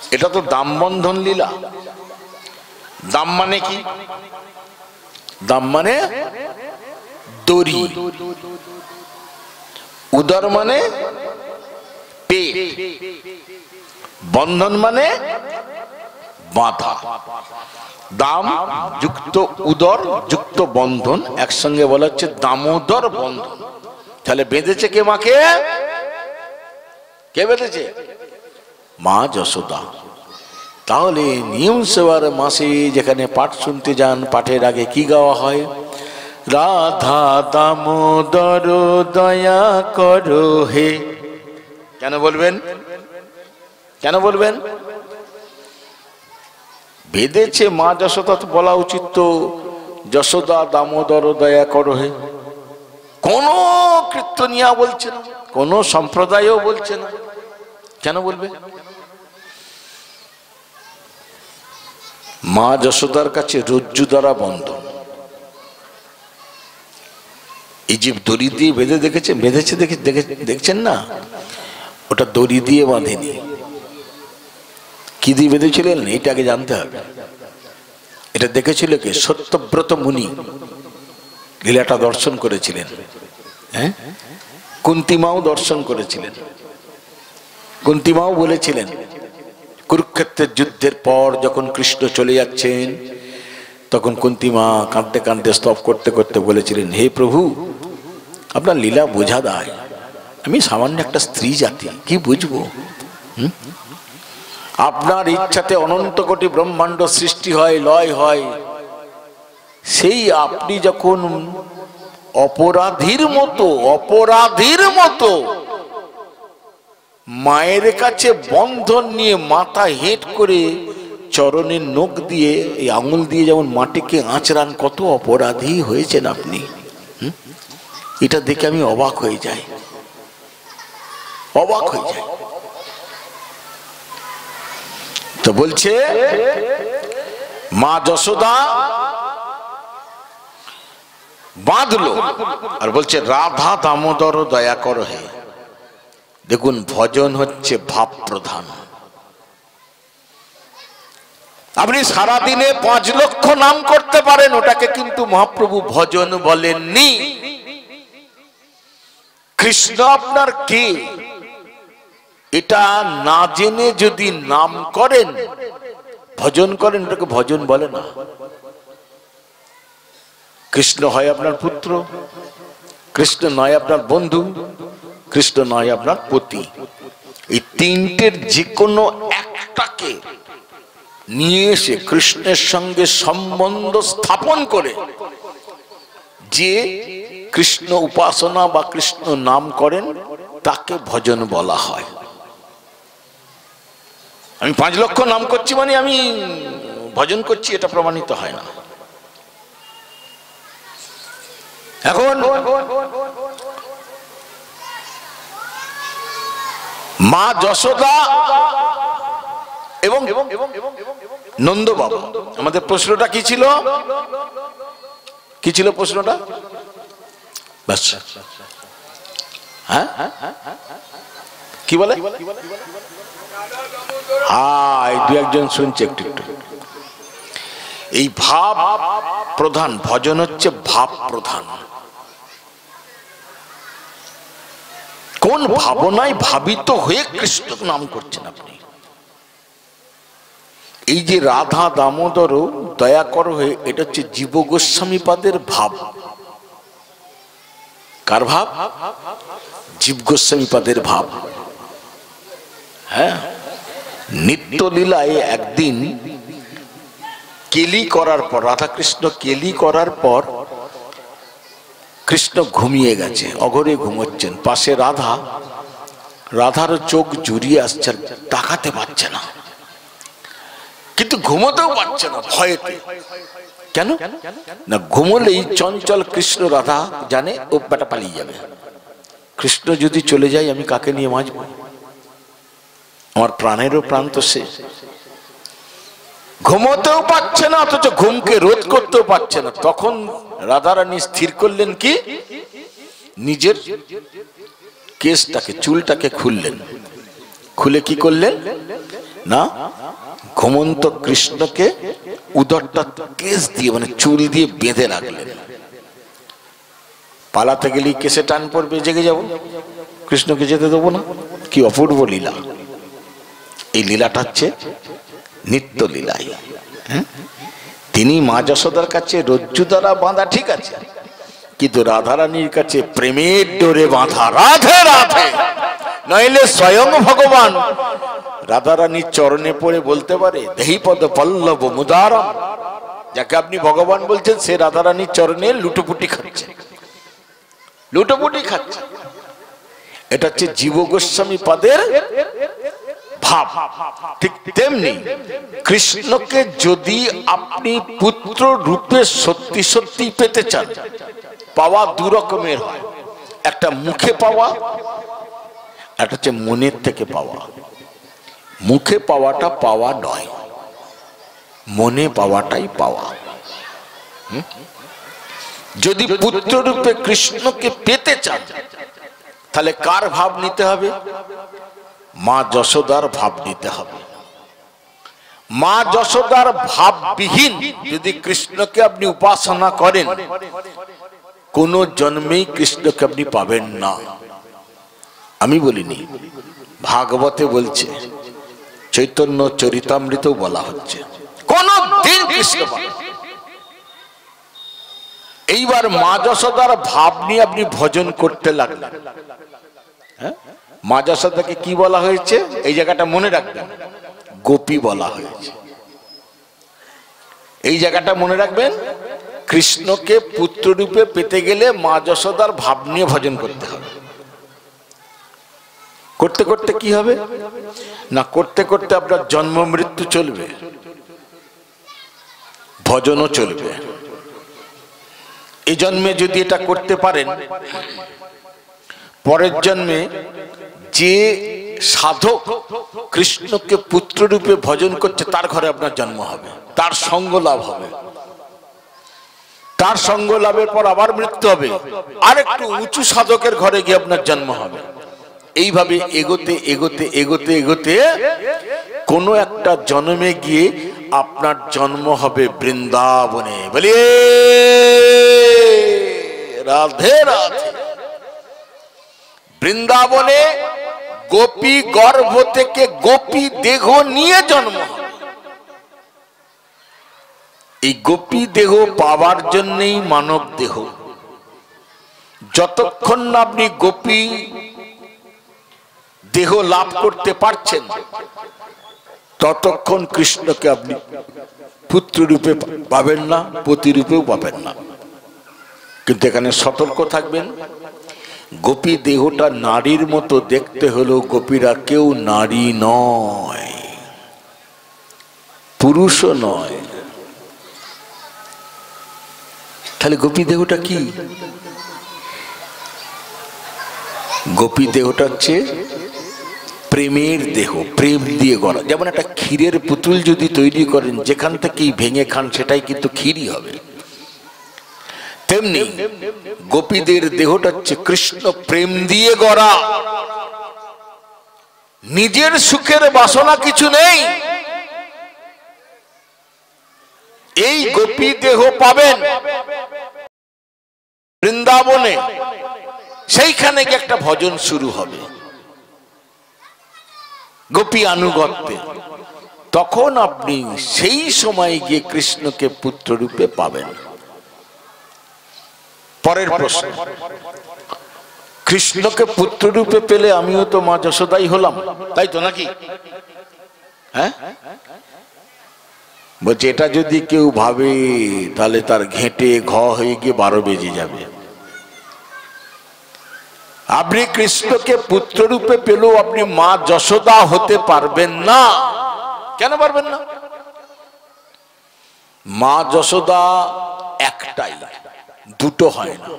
এটা তো দাম বন্ধন লীলা। দাম মানে কি? দাম মানে দড়ি, উদর মানে পেট, বন্ধন মানে বাঁধা। দাম যুক্ত উদর যুক্ত বন্ধন একসঙ্গে বলা হচ্ছে দামোদর বন্ধন। তাহলে বেঁধেছে কে মাকে? কে বেঁধেছে? মা যশোদা। তাহলে নিয়ম সেবার মাসে যেখানে পাঠ শুনতে যান, পাঠের আগে কি গাওয়া হয়? রাধা দামোদর দয়া করো হে। কেন বলবেন? কেন বলবেন? বেঁধেছে মা যশোদা, তো বলা উচিত তো যশোদা দামোদর দয়া করো হে। কোন কীর্তনিয়া বলছে না, কোন সম্প্রদায়ও বলছে না। কেন বলবে? মা যশোদার কাছে রজ্জু দ্বারা বন্ধন। এই যে দড়ি দিয়ে বেঁধে দেখেছে, বেঁধেছে দেখছেন না, ওটা দড়ি দিয়ে বাঁধেনি। কি দিয়ে বেঁধেছিলেন এটা আগে জানতে হবে। এটা দেখেছিল কে? সত্যব্রত মুনি লীলাটা দর্শন করেছিলেন। হ্যাঁ, কুন্তী মাও দর্শন করেছিলেন। কুন্তী মাও বলেছিলেন, কুরুক্ষেত্রের যুদ্ধের পর যখন কৃষ্ণ চলে যাচ্ছেন, তখন কুন্তী মা কাঁদতে কাঁদতে স্তব করতে করতে বলেছিলেন, হে প্রভু, আপনার লীলা বোঝা দায়। আমি সামান্য একটা স্ত্রী জাতি, কি বুঝবো? আপনার ইচ্ছাতে অনন্ত কোটি ব্রহ্মাণ্ড সৃষ্টি হয়, লয় হয়। সেই আপনি যখন অপরাধীর মতো মায়ের কাছে বন্ধন নিয়ে মাথা হেঁট করে চরণের নখ দিয়ে এই আঙুল দিয়ে যেমন মাটিকে আঁচড়ান, কত অপরাধী হয়েছেন আপনি। এটা দেখে আমি অবাক হয়ে যাই, অবাক হয়ে যাই। তো বলছে মা যশোদা বাঁধলো আর বলছে রাধা দামোদর দয়া করো হে। দেখুন, ভজন হচ্ছে ভাব প্রধান। আপনি সারাদিনে 5 লক্ষ নাম করতে পারেন, ওটাকে কিন্তু মহাপ্রভু ভজন বলেননি। কৃষ্ণ আপনার কে এটা না জেনে যদি নাম করেন, ভজন করেন, ওটাকে ভজন বলে না। কৃষ্ণ হয় আপনার পুত্র, কৃষ্ণ নয় আপনার বন্ধু, কৃষ্ণ নয় আপনার পতি। এই তিনটের যে কোনো একটাকে নিয়ে এসে কৃষ্ণের সঙ্গে সম্বন্ধ স্থাপন করে যে কৃষ্ণ উপাসনা বা কৃষ্ণ নাম করেন, তাকে ভজন বলা হয়। আমি 5 লক্ষ নাম করছি মানে আমি ভজন করছি, এটা প্রমাণিত হয় না। এখন মা যশোদা এবং নন্দ বাবা, আমাদের প্রশ্নটা কি ছিল? কি ছিল প্রশ্নটা? হ্যাঁ, কি বলে? এই 2-1 শুনছে একটু একটু। এই ভাব প্রধান ভজন হচ্ছে ভাব প্রধান। কোন ভাবনায় ভাবিত হয়ে কৃষ্ণ নাম করছেন আপনি? এই যে রাধা দামোদর দয়া করো হে, এটা হচ্ছে জীব গোস্বামী পাদের ভাব। কার ভাব? জীব গোস্বামী পাদের ভাব। হ্যাঁ, নিত্য লীলায় একদিন কেলি করার পর, রাধা কৃষ্ণ কেলি করার পর কৃষ্ণ ঘুমিয়ে গেছে, অঘরে ঘুমোচ্ছেন। পাশে রাধা, রাধার চোখ জুড়িয়ে আসছে, তাকাতে পারছে না, কিন্তু ঘুমোতেও পারছে না ভয়েতে। কেন না? ঘুমোলেই চঞ্চল কৃষ্ণ রাধা জানে ও বেটা পালিয়ে যাবে। কৃষ্ণ যদি চলে যায়, আমি কাকে নিয়ে বাঁচব? আমার প্রাণেরও প্রাণ তো সে। ঘুমোতেও পারছে না, অথচ ঘুমকে রোধ করতেও পারছে না। তখন রাধারানী স্থির করলেন কি, নিজের কেশটাকে, চুলটাকে খুললেন। খুলে কি করলেন? না, ঘুমন্ত কৃষ্ণকে উদরটা কেস দিয়ে মানে চুল দিয়ে বেঁধে রাখলেন। পালাতে গেলেই কেসে টান পড়বে, জেগে যাব, কৃষ্ণকে যেতে দেবো না। কি অপূর্ব লীলা! এই লীলাটা হচ্ছে নিত্য লীলাই। তিনি মা যশোদার কাছে রজ্জু দ্বারা বাঁধা, ঠিক আছে, কিন্তু রাধারানীর কাছে প্রেমের ডোরে বাঁধা। রাধে রাধে, নইলে স্বয়ং ভগবান রাধারানীর চরণে পড়ে বলতে পারে দেহি পদ পল্লব মুদারম। যাকে আপনি ভগবান বলছেন সে রাধারানীর চরণে লুটোপুটি খাচ্ছে, লুটোপুটি খাচ্ছে। এটা হচ্ছে জীব গোস্বামী পাদের ভাব। ঠিক তেমনি কৃষ্ণকে যদি আপনি পুত্র রূপে সত্যি সত্যি পেতে চান, পাওয়া দু রকমের হয়, একটা মুখে পাওয়া, একটা হচ্ছে মনের থেকে পাওয়া। মুখে পাওয়াটা পাওয়া নয়, মনে পাওয়াটাই পাওয়া। যদি পুত্র রূপে কৃষ্ণকে পেতে চান তাহলে কার ভাব নিতে হবে? মা যশোদার ভাব নিতে হবে। মা যশোদার ভাববিহীন যদি কৃষ্ণকে আপনি উপাসনা করেন, কোন জন্মেই কৃষ্ণকে আপনি পাবেন না। আমি বলিনি, ভাগবতে বলছে, চৈতন্য চরিতামৃতেও বলা হচ্ছে, কোন দিন কৃষ্ণ পাবেন। এইবার মা যশোদার ভাব নিয়ে আপনি ভজন করতে লাগলেন। হ্যাঁ, মা যশোদাকে কি বলা হয়েছে? এই জায়গাটা মনে রাখবেন, গোপী বলা হয়েছে। এই জায়গাটা মনে রাখবেন, কৃষ্ণকে পুত্র রূপে পেতে গেলে মা যশোদার ভাব নিয়ে ভজন করতে হবে। করতে করতে কি হবে না, করতে করতে আপনার জন্ম মৃত্যু চলবে, ভজনও চলবে। এই জন্মে যদি এটা করতে পারেন, পরের জন্মে যে সাধক কৃষ্ণকে পুত্র রূপে ভজন করছে তার ঘরে আপনার জন্ম হবে, তার সঙ্গ লাভ হবে। তার সঙ্গ লাভের পর আবার মৃত্যু হবে, আর একটু উঁচু সাধকের ঘরে গিয়ে আপনার জন্ম হবে। এইভাবে এগোতে এগোতে এগোতে এগোতে কোনো একটা জন্মে গিয়ে আপনার জন্ম হবে বৃন্দাবনে। বলি রাধে রাধে। বৃন্দাবনে গোপী গর্ভ থেকে গোপী দেহ নিয়ে জন্ম হবে। এই গোপী দেহ পাওয়ার জন্যই মানব দেহ। যতক্ষণ না আপনি গোপী দেহ লাভ করতে পারছেন, ততক্ষণ কৃষ্ণকে আপনি পুত্র রূপে পাবেন না, পতি রূপেও পাবেন না। কিন্তু এখানে সতর্ক থাকবেন, গোপী দেহটা নারীর মতো দেখতে হলেও গোপীরা কেউ নারী নয়, পুরুষও নয়। তাহলে গোপী দেহটা কি? গোপী দেহটা হচ্ছে প্রেমের দেহ, প্রেম দিয়ে গড়া। যেমন একটা ক্ষীরের পুতুল যদি তৈরি করেন, যেখান থেকেই ভেঙে খান সেটাই কিন্তু ক্ষীরই হবে। তেমনি গোপীদের দেহটা হচ্ছে কৃষ্ণ প্রেম দিয়ে গড়া। নিজের সুখের বাসনা কিছু নেই। এই গোপী দেহ পাবেন বৃন্দাবনে, সেইখানে গিয়ে একটা ভজন শুরু হবে গোপী আনুগত্যে। তখন আপনি সেই সময় গিয়ে কৃষ্ণকে পুত্র রূপে পাবেন। পরের প্রশ্ন, কৃষ্ণকে পুত্র রূপে পেলে আমিও তো মা যশোদাই হলাম, তাই তো নাকি? হ্যাঁ, বলছে এটা যদি কেউ ভাবে তাহলে তার ঘেঁটে ঘ হয়ে গিয়ে 12 বেজে যাবে। আপনি কৃষ্ণকে পুত্র রূপে পেলেও আপনি মা যশোদা হতে পারবেন না। কেন পারবেন না? মা যশোদা একটাই, দুটো হয় না।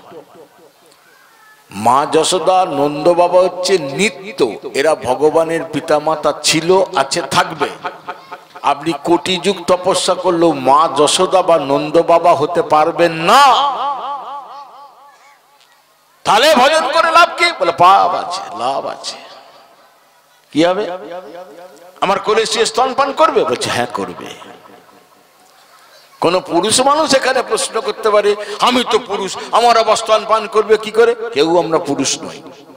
মা যশোদা নন্দ বাবা হচ্ছে নিত্য, এরা ভগবানের পিতামাতা ছিল, আছে, থাকবে। আপনি কোটি যুগ তপস্যা করলেও মা যশোদা বা নন্দ বাবা হতে পারবেন না। তাহলে ভজন করে লাভ কি? বলে পাপ আছে, লাভ আছে। কি হবে? আমার কোলে শুয়ে স্তনপান করবে? বলছে হ্যাঁ করবে। কোন পুরুষ মানুষ এখানে প্রশ্ন করতে পারে আমি তো পুরুষ, আমার আবার স্তনপান করবে কি করে? কেউ আমরা পুরুষ নই।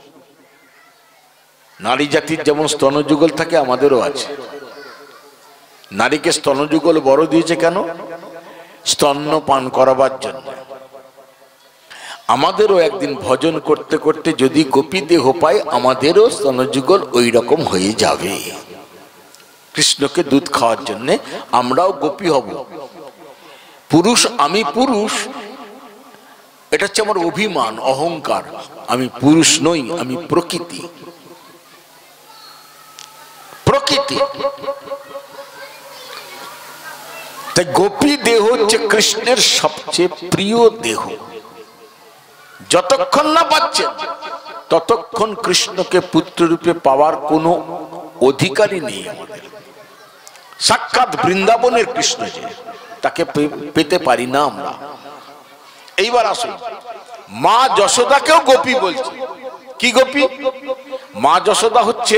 নারী জাতির যেমন স্তনযুগল থাকে আমাদেরও আছে। নারীকে স্তনযুগল বড় দিয়েছে কেন? স্তন্যপান করাবার জন্য। আমাদেরও একদিন ভজন করতে করতে যদি গোপী দেহ পাই, আমাদেরও স্তনযুগল ওই রকম হয়ে যাবে। কৃষ্ণকে দুধ খাওয়ার জন্য আমরাও গোপী হব। পুরুষ, আমি পুরুষ, এটা হচ্ছে আমার অভিমান, অহংকার। আমি পুরুষ নই, আমি প্রকৃতি। প্রকৃতি। তাই গোপী দেহ হচ্ছে কৃষ্ণের সবচেয়ে প্রিয় দেহ। যতক্ষণ না পাচ্ছেন ততক্ষণ কৃষ্ণকে পুত্ররূপে পাওয়ার কোনো অধিকারই নেই আমাদের। সাক্ষাৎ বৃন্দাবনের কৃষ্ণ যে, তাকে পেতে পারি না আমরা। এইবার আসুন, মা যশোদাকেও গোপী বলছে। কি গোপী? মা যশোদা হচ্ছে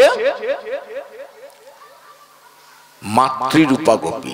মাতৃরূপা গোপী।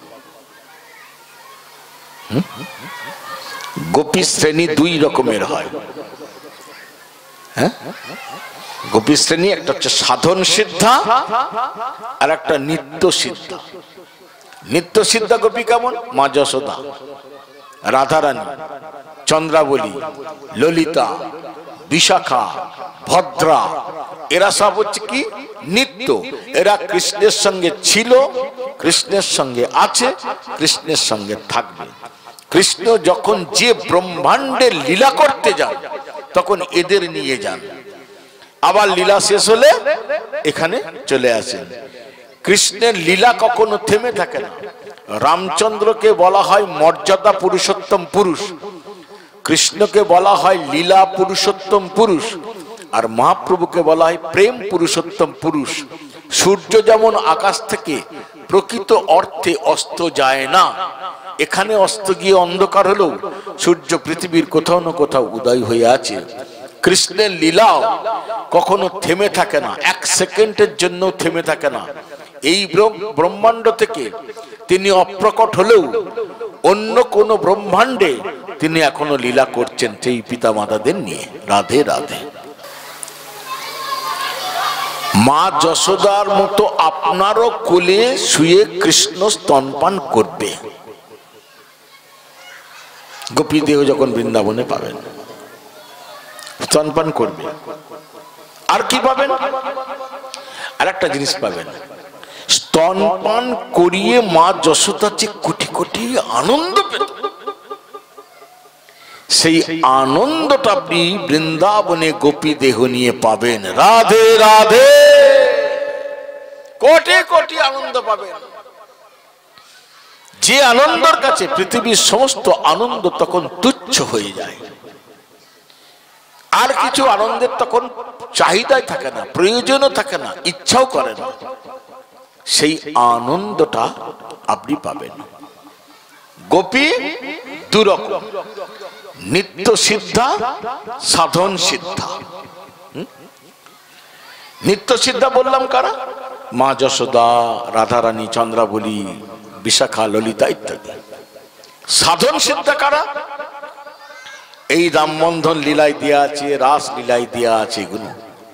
গোপী শ্রেণী দুই রকমের হয়। হ্যাঁ, গোপী শ্রেণী একটা হচ্ছে সাধন সিদ্ধা আর একটা নিত্য সিদ্ধা। নিত্য সিদ্ধা গোপী কেমন? মা যশোদা, রাধারানী, চন্দ্রাবলী, ললিতা, বিশাখা, ভদ্রা, এরা সব হচ্ছে কি নিত্য। এরা কৃষ্ণের সঙ্গে ছিল, কৃষ্ণের সঙ্গে আছে, কৃষ্ণের সঙ্গে থাকবে। কৃষ্ণ যখন যে ব্রহ্মাণ্ডে লীলা করতে যান তখন এদের নিয়ে যান, আবার লীলা শেষ হলে এখানে চলে আসেন। কৃষ্ণের লীলা কখনো থেমে থাকে না। রামচন্দ্রকে বলা হয় মর্যাদা পুরুষোত্তম পুরুষ, কৃষ্ণকে বলা হয় লীলা পুরুষোত্তম পুরুষ, আর মহাপ্রভুকে বলা হয় প্রেম পুরুষোত্তম পুরুষ। সূর্য যেমন আকাশ থেকে প্রকৃত অর্থে অস্ত যায় না, এখানে অস্ত গিয়ে অন্ধকার হলেও সূর্য পৃথিবীর কোথাও না কোথাও উদয় হয়ে আছে। কৃষ্ণের লীলাও কখনো থেমে থাকে না, এক সেকেন্ডের জন্য থেমে থাকে না। এই ব্রহ্মাণ্ড থেকে তিনি অপ্রকট হলেও অন্য কোন ব্রহ্মাণ্ডে তিনি এখনো লীলা করছেন সেই পিতা মাতাদের নিয়ে। রাধে রাধে। মা যশোদার মতো আপনারও কোলে শুয়ে কৃষ্ণ স্তনপান করবে। গোপী দেহ যখন বৃন্দাবনে পাবেন, স্তনপান করবে। আর কি পাবেন? আর একটা জিনিস পাবেন, স্তনপান করিয়ে মা যশোদা যে কোটি কোটি আনন্দ পেত, সেই আনন্দটা আপনি বৃন্দাবনে গোপী দেহ নিয়ে পাবেন। রাধে রাধে। কোটি কোটি আনন্দ পাবেন, যে আনন্দের কাছে পৃথিবীর সমস্ত আনন্দ তখন তুচ্ছ হয়ে যায়। আর কিছু আনন্দের তখন চাহিদাই থাকে না, প্রয়োজনও থাকে না, ইচ্ছাও করে না। সেই আনন্দটা আপনি পাবেন। গোপী দুরকম, নিত্য সিদ্ধা, সাধন সিদ্ধা। নিত্য সিদ্ধা বললাম কারা? মা যশোদা, রাধারানী, চন্দ্রাবলী, বিশাখা, ললিতা ইত্যাদি। সাধন সিদ্ধা কারা? এই রামবন্ধন লীলায় দেয়া আছে, রাস লীলায় দেয়া আছে। এগুলো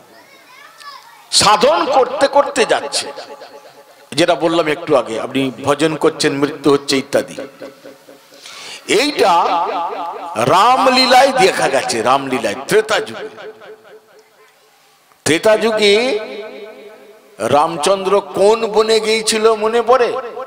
সাধন করতে করতে যাচ্ছে, যেটা বললাম একটু আগে, আপনি ভজন করছেন, মৃত্যু হচ্ছে ইত্যাদি। এইটা রামলীলায় দেখা গেছে। রামলীলায় ত্রেতা যুগে, ত্রেতা যুগে রামচন্দ্র কোন বনে গিয়েছিল মনে পড়ে?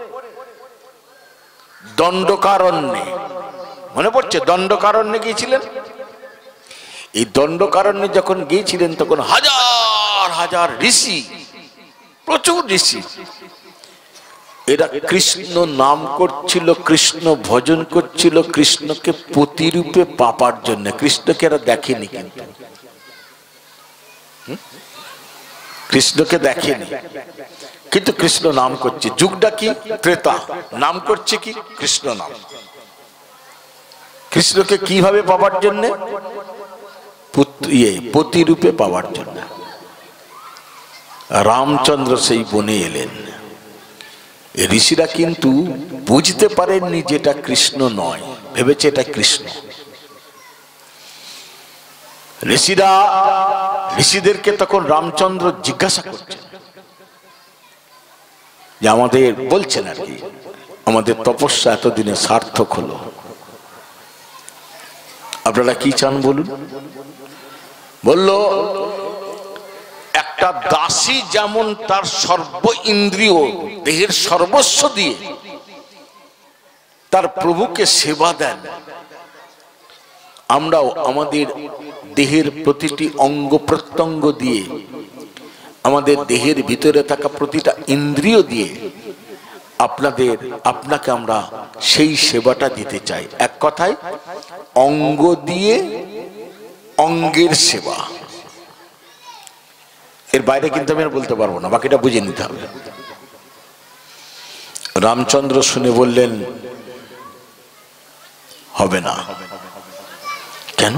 দণ্ডকারণ্যে। মনে পড়ছে? দণ্ডকারণ্যে গিয়েছিলেন। এই দণ্ডকারণ্যে যখন গিয়েছিলেন তখন হাজার হাজার ঋষি, প্রচুর ঋষি, এরা কৃষ্ণ নাম করছিল, কৃষ্ণ ভজন করছিল, কৃষ্ণকে প্রতিরূপে পাবার জন্য। কৃষ্ণকে এরা দেখেনি, কিন্তু কৃষ্ণকে দেখেনি, কিন্তু কৃষ্ণ নাম করছে। যুগটা কি? ত্রেতা। নাম করছে কি? কৃষ্ণ নাম। কৃষ্ণকে কিভাবে পাবার জন্য? প্রতিরূপে পাওয়ার জন্য। রামচন্দ্র সেই বনে এলেন। ঋষিরা কিন্তু বুঝতে পারেননি যেটা কৃষ্ণ নয়, ভেবেছে এটা কৃষ্ণ। ঋষিদেরকে তখন রামচন্দ্র জিজ্ঞাসা করছেন যে আমাদের, বলছেন আর কি, আমাদের তপস্যা এতদিনে সার্থক হলো, আপনারা কি চান বলুন। বলল, একটা দাসী যেমন তার সর্ব ইন্দ্রিয়, দেহের সর্বস্ব দিয়ে তার প্রভুকে সেবা দেন, আমরাও আমাদের দেহের প্রতিটি অঙ্গ প্রত্যঙ্গ দিয়ে, আমাদের দেহের ভিতরে থাকা প্রতিটা ইন্দ্রিয় দিয়ে আপনাকে আমরা সেই সেবাটা দিতে চাই। এক কথায় অঙ্গ দিয়ে অঙ্গের সেবা। এর বাইরে কিন্তু আমি আর বলতে পারবো না, বাকিটা বুঝে নিতে হবে। রামচন্দ্র শুনে বললেন, হবে না। কেন?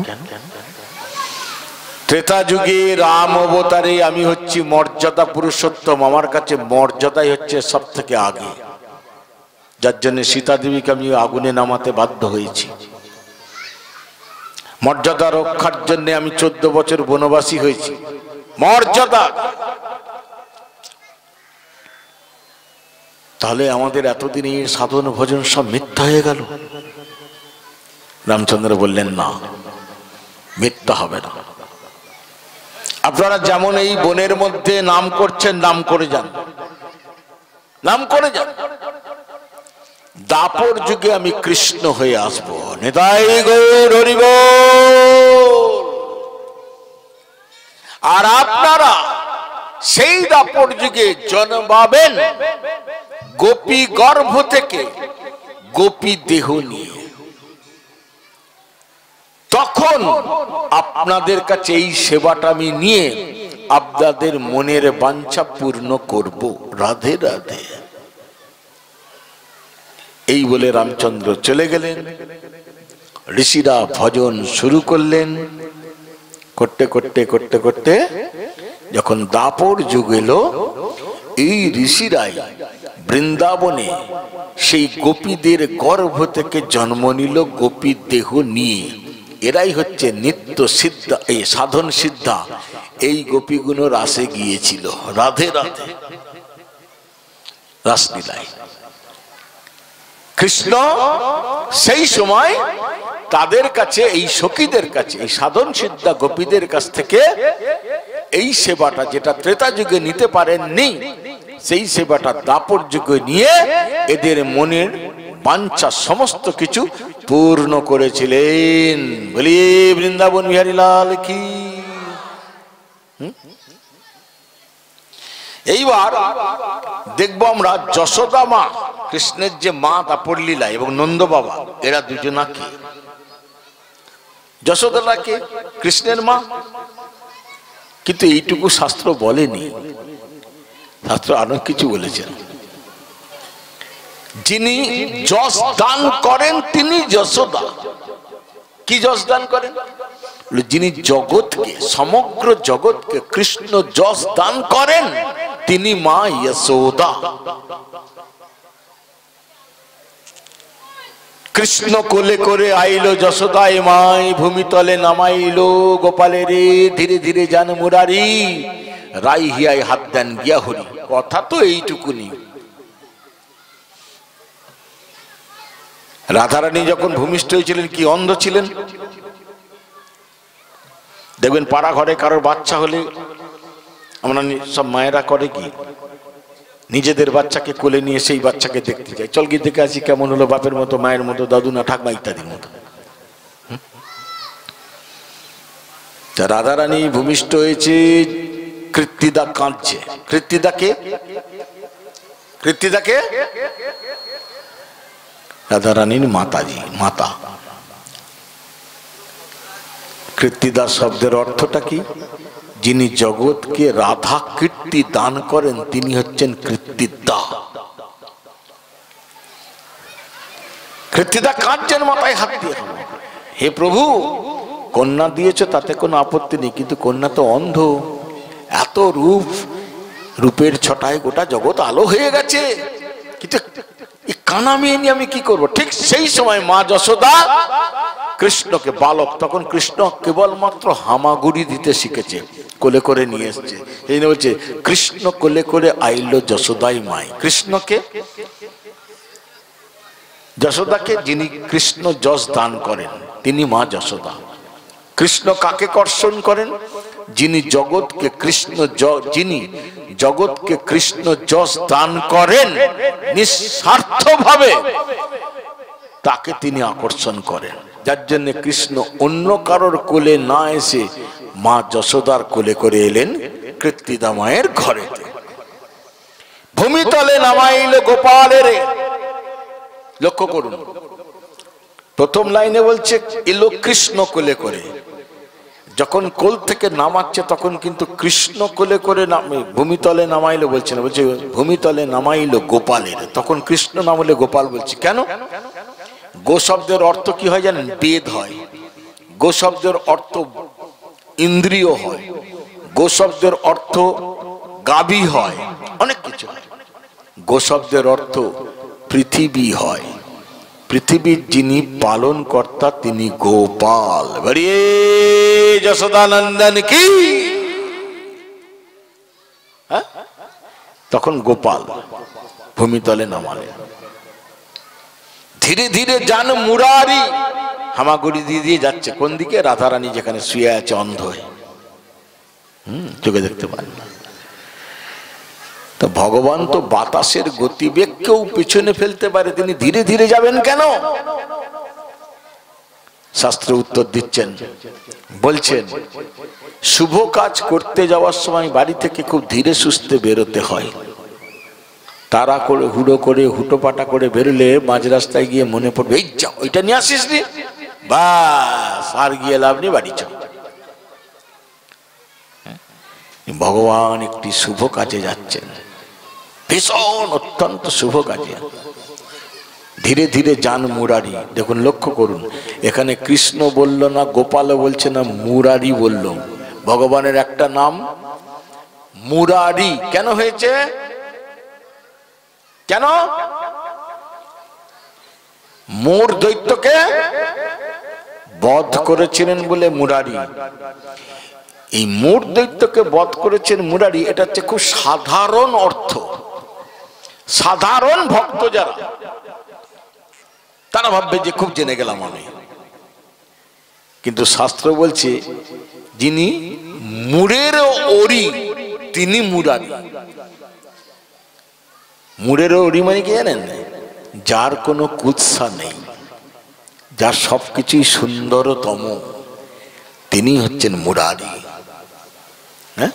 ত্রেতা যুগে রাম অবতারে আমি হচ্ছি মর্যাদা পুরুষোত্তম, আমার কাছে মর্যাদাই হচ্ছে সব থেকে আগে, যার জন্য সীতা দেবীকে আমি আগুনে নামাতে বাধ্য হয়েছি। মর্যাদা রক্ষার জন্য আমি 14 বছর বনবাসী হয়েছি। মর্যাদা। তাহলে আমাদের এতদিনের সাধন ভজন সব মিথ্যা হয়ে গেল? রামচন্দ্র বললেন, না, মিথ্যা হবে না। আপনারা যেমন এই বনের মধ্যে নাম করছেন, নাম করে যান, নাম করে যান। দাপর যুগে আমি কৃষ্ণ হয়ে আসবো। নিতাই গৌর হরি বল। আর আপনারা সেই দাপর যুগে জন্মাবেন গোপী গর্ভ থেকে গোপী দেহ নিয়ে। তখন আপনাদের কাছে এই সেবাটা আমি নিয়ে আপনাদের মনের বাঞ্ছা পূর্ণ করব। রাধে রাধে। এই বলে রামচন্দ্র চলে গেলেন। ঋষিরা ভজন শুরু করলেন। করতে করতে করতে করতে যখন দাপর যুগ এলো, এই ঋষিরাই বৃন্দাবনে সেই গোপীদের গর্ভ থেকে জন্ম নিল, গোপী দেহ নিয়ে। এরাই হচ্ছে নিত্য সিদ্ধা, এই সাধন সিদ্ধা। এই গোপীগুলো রাসে গিয়েছিল। রাধে রাধে। রাসলীলায় কৃষ্ণ সেই সময় তাদের কাছে, এই সখীদের কাছে, এই সাধন সিদ্ধা গোপীদের কাছ থেকে এই সেবাটা, যেটা ত্রেতা যুগে নিতে পারেননি, সেই সেবাটা দাপর যুগে নিয়ে এদের মনের বাঞ্ছা সমস্ত কিছু পূর্ণ করেছিলেন। বলি বৃন্দাবন বিহারী লাল কি। এইবার দেখবো আমরা যশোদা মা, কৃষ্ণের যে মা দাপর লীলা, এবং নন্দ বাবা, এরা দুজনাকে, যশোদাকে কৃষ্ণের মা। কিন্তু এইটুকু শাস্ত্র বলেনি, শাস্ত্র আরো কিছু বলেছেন। যিনি যশ দান করেন তিনি যশোদা। কি যশ দান করেন? যিনি জগৎকে, সমগ্র জগৎকে কৃষ্ণ যশ দান করেন, তিনি মা যশোদা। কৃষ্ণ কোলে করে আইলো যশোদায় মাই, ভূমিতলে নামাইলো গোপালে রে, ধীরে ধীরে যান মুরারি, রাই হিয়ায় হাত দেন গিয়া হরি। কথা তো এইটুকুনি। রাধারানী যখন ভূমিষ্ঠ হয়েছিলেন, কি অন্ধ ছিলেন? দেখবেন পাড়া ঘরে কারোর বাচ্চা হলে আমরা সব মায়েরা করে কি, নিজেদের বাচ্চাকে কোলে নিয়ে সেই বাচ্চাকে দেখতে যায়। চল গিয়ে দেখে আসি কেমন হলো, বাপের মতো, মায়ের মতো, দাদু না ঠাকমা ইত্যাদির মতো। রাধারানী ভূমিষ্ঠ হয়েছে, কৃত্তিদা কাঁদছে। কৃত্তিদাকে রাধারানীর মাতাজি, মাতা। কৃত্তিদা শব্দের অর্থটা কি? যিনি জগৎকে রাধা কীর্তি দান করেন তিনি হচ্ছেন কৃত্তিদা। কৃত্তিদা কাঁদছেন, মাথায় হাত দিয়ে, হে প্রভু, কন্যা দিয়েছ তাতে কোনো আপত্তি নেই, কিন্তু কন্যা তো অন্ধ, এত রূপ রূপের ছটায় গোটা জগৎ আলো হয়ে গেছে, কিন্তু এই কানা মেয়ে নিয়ে আমি কি করব? ঠিক সেই সময় মা যশোদা কৃষ্ণকে, বালক তখন কৃষ্ণ কেবলমাত্র হামাগুড়ি দিতে শিখেছে, কোলে করে নিয়ে এসছে। এই জন্য বলছে কৃষ্ণ কোলে করে আইলো যশোদাই মাই। কৃষ্ণকে, যশোদাকে যিনি কৃষ্ণ যশ দান করেন তিনি মা যশোদা। কৃষ্ণ কাকে কর্ষণ করেন? যিনি জগৎকে কৃষ্ণ, যিনি জগৎকে কৃষ্ণ যশ দান করেন নিঃস্বার্থভাবে, তাকে তিনি আকর্ষণ করেন। যার জন্য কৃষ্ণ অন্য কারোর কোলে না এসে মা যশোদার কোলে করে এলেন কৃত্তিদা মায়ের ঘরেতে। ভূমিতলে নামাইল গোপালের। লক্ষ্য করুন, প্রথম লাইনে বলছে এলো কৃষ্ণ কোলে করে, যখন কোল থেকে নামাচ্ছে তখন কিন্তু কৃষ্ণ কোলে করে ভূমিতলে নামাইলো বলছে না, বলছে ভূমিতলে নামাইলো গোপালের। তখন কৃষ্ণ নামলে গোপাল বলছে কেন? গো শব্দের অর্থ কি হয় জানেন? বেদ হয়। গো শব্দের অর্থ ইন্দ্রিয় হয়। গো শব্দের অর্থ গাভী হয়, অনেক কিছু হয়। গো শব্দের অর্থ পৃথিবী হয়। পৃথিবীর যিনি পালন কর্তা তিনি গোপাল। বলিয়ে যশোদানন্দন কি। তখন গোপাল ভূমিতলে নামালে। ধীরে ধীরে যান মুরারি, হামাগুড়ি দিয়ে দিয়ে যাচ্ছে কোন দিকে? রাধারানী যেখানে শুয়ে আছে অন্ধ হয়ে, চোখে দেখতে পান না। তো ভগবান তো বাতাসের গতিবেগকেও পিছনে ফেলতে পারে, তিনি ধীরে ধীরে যাবেন কেন? শাস্ত্র উত্তর দিচ্ছেন, বলছেন শুভ কাজ করতে যাওয়ার সময় বাড়ি থেকে খুব ধীরে সুস্থে বেরোতে হয়। তারা করে হুড়ো করে হুটোপাটা করে বেরোলে মাঝ রাস্তায় গিয়ে মনে পড়বে এই যা ওইটা নিয়ে আসিস নি, বাস আর গিয়ে লাভ নেই, বাড়ি চল। ভগবান একটি শুভ কাজে যাচ্ছেন, ভীষণ অত্যন্ত শুভ কাজে। ধীরে ধীরে যান মুরারি। দেখুন, লক্ষ্য করুন, এখানে কৃষ্ণ বলল না, গোপাল বলছে না, মুরারি বলল। ভগবানের একটা নাম মুরারি কেন হয়েছে? কেন? মোর দৈত্যকে বধ করেছিলেন বলে মুরারি। এই মোর দৈত্যকে বধ করেছেন মুরারি, এটা হচ্ছে খুব সাধারণ অর্থ। সাধারণ ভক্ত যারা, তারা ভাববে যে খুব জেনে গেলাম আমি, কিন্তু শাস্ত্র বলছে যিনি মুরের ওরি তিনি মুরারি। মুরের ওরি মানে কি জানেন? যার কোনো কুৎসা নেই, যার সবকিছুই সুন্দরতম, তিনি হচ্ছেন মুরারি। হ্যাঁ,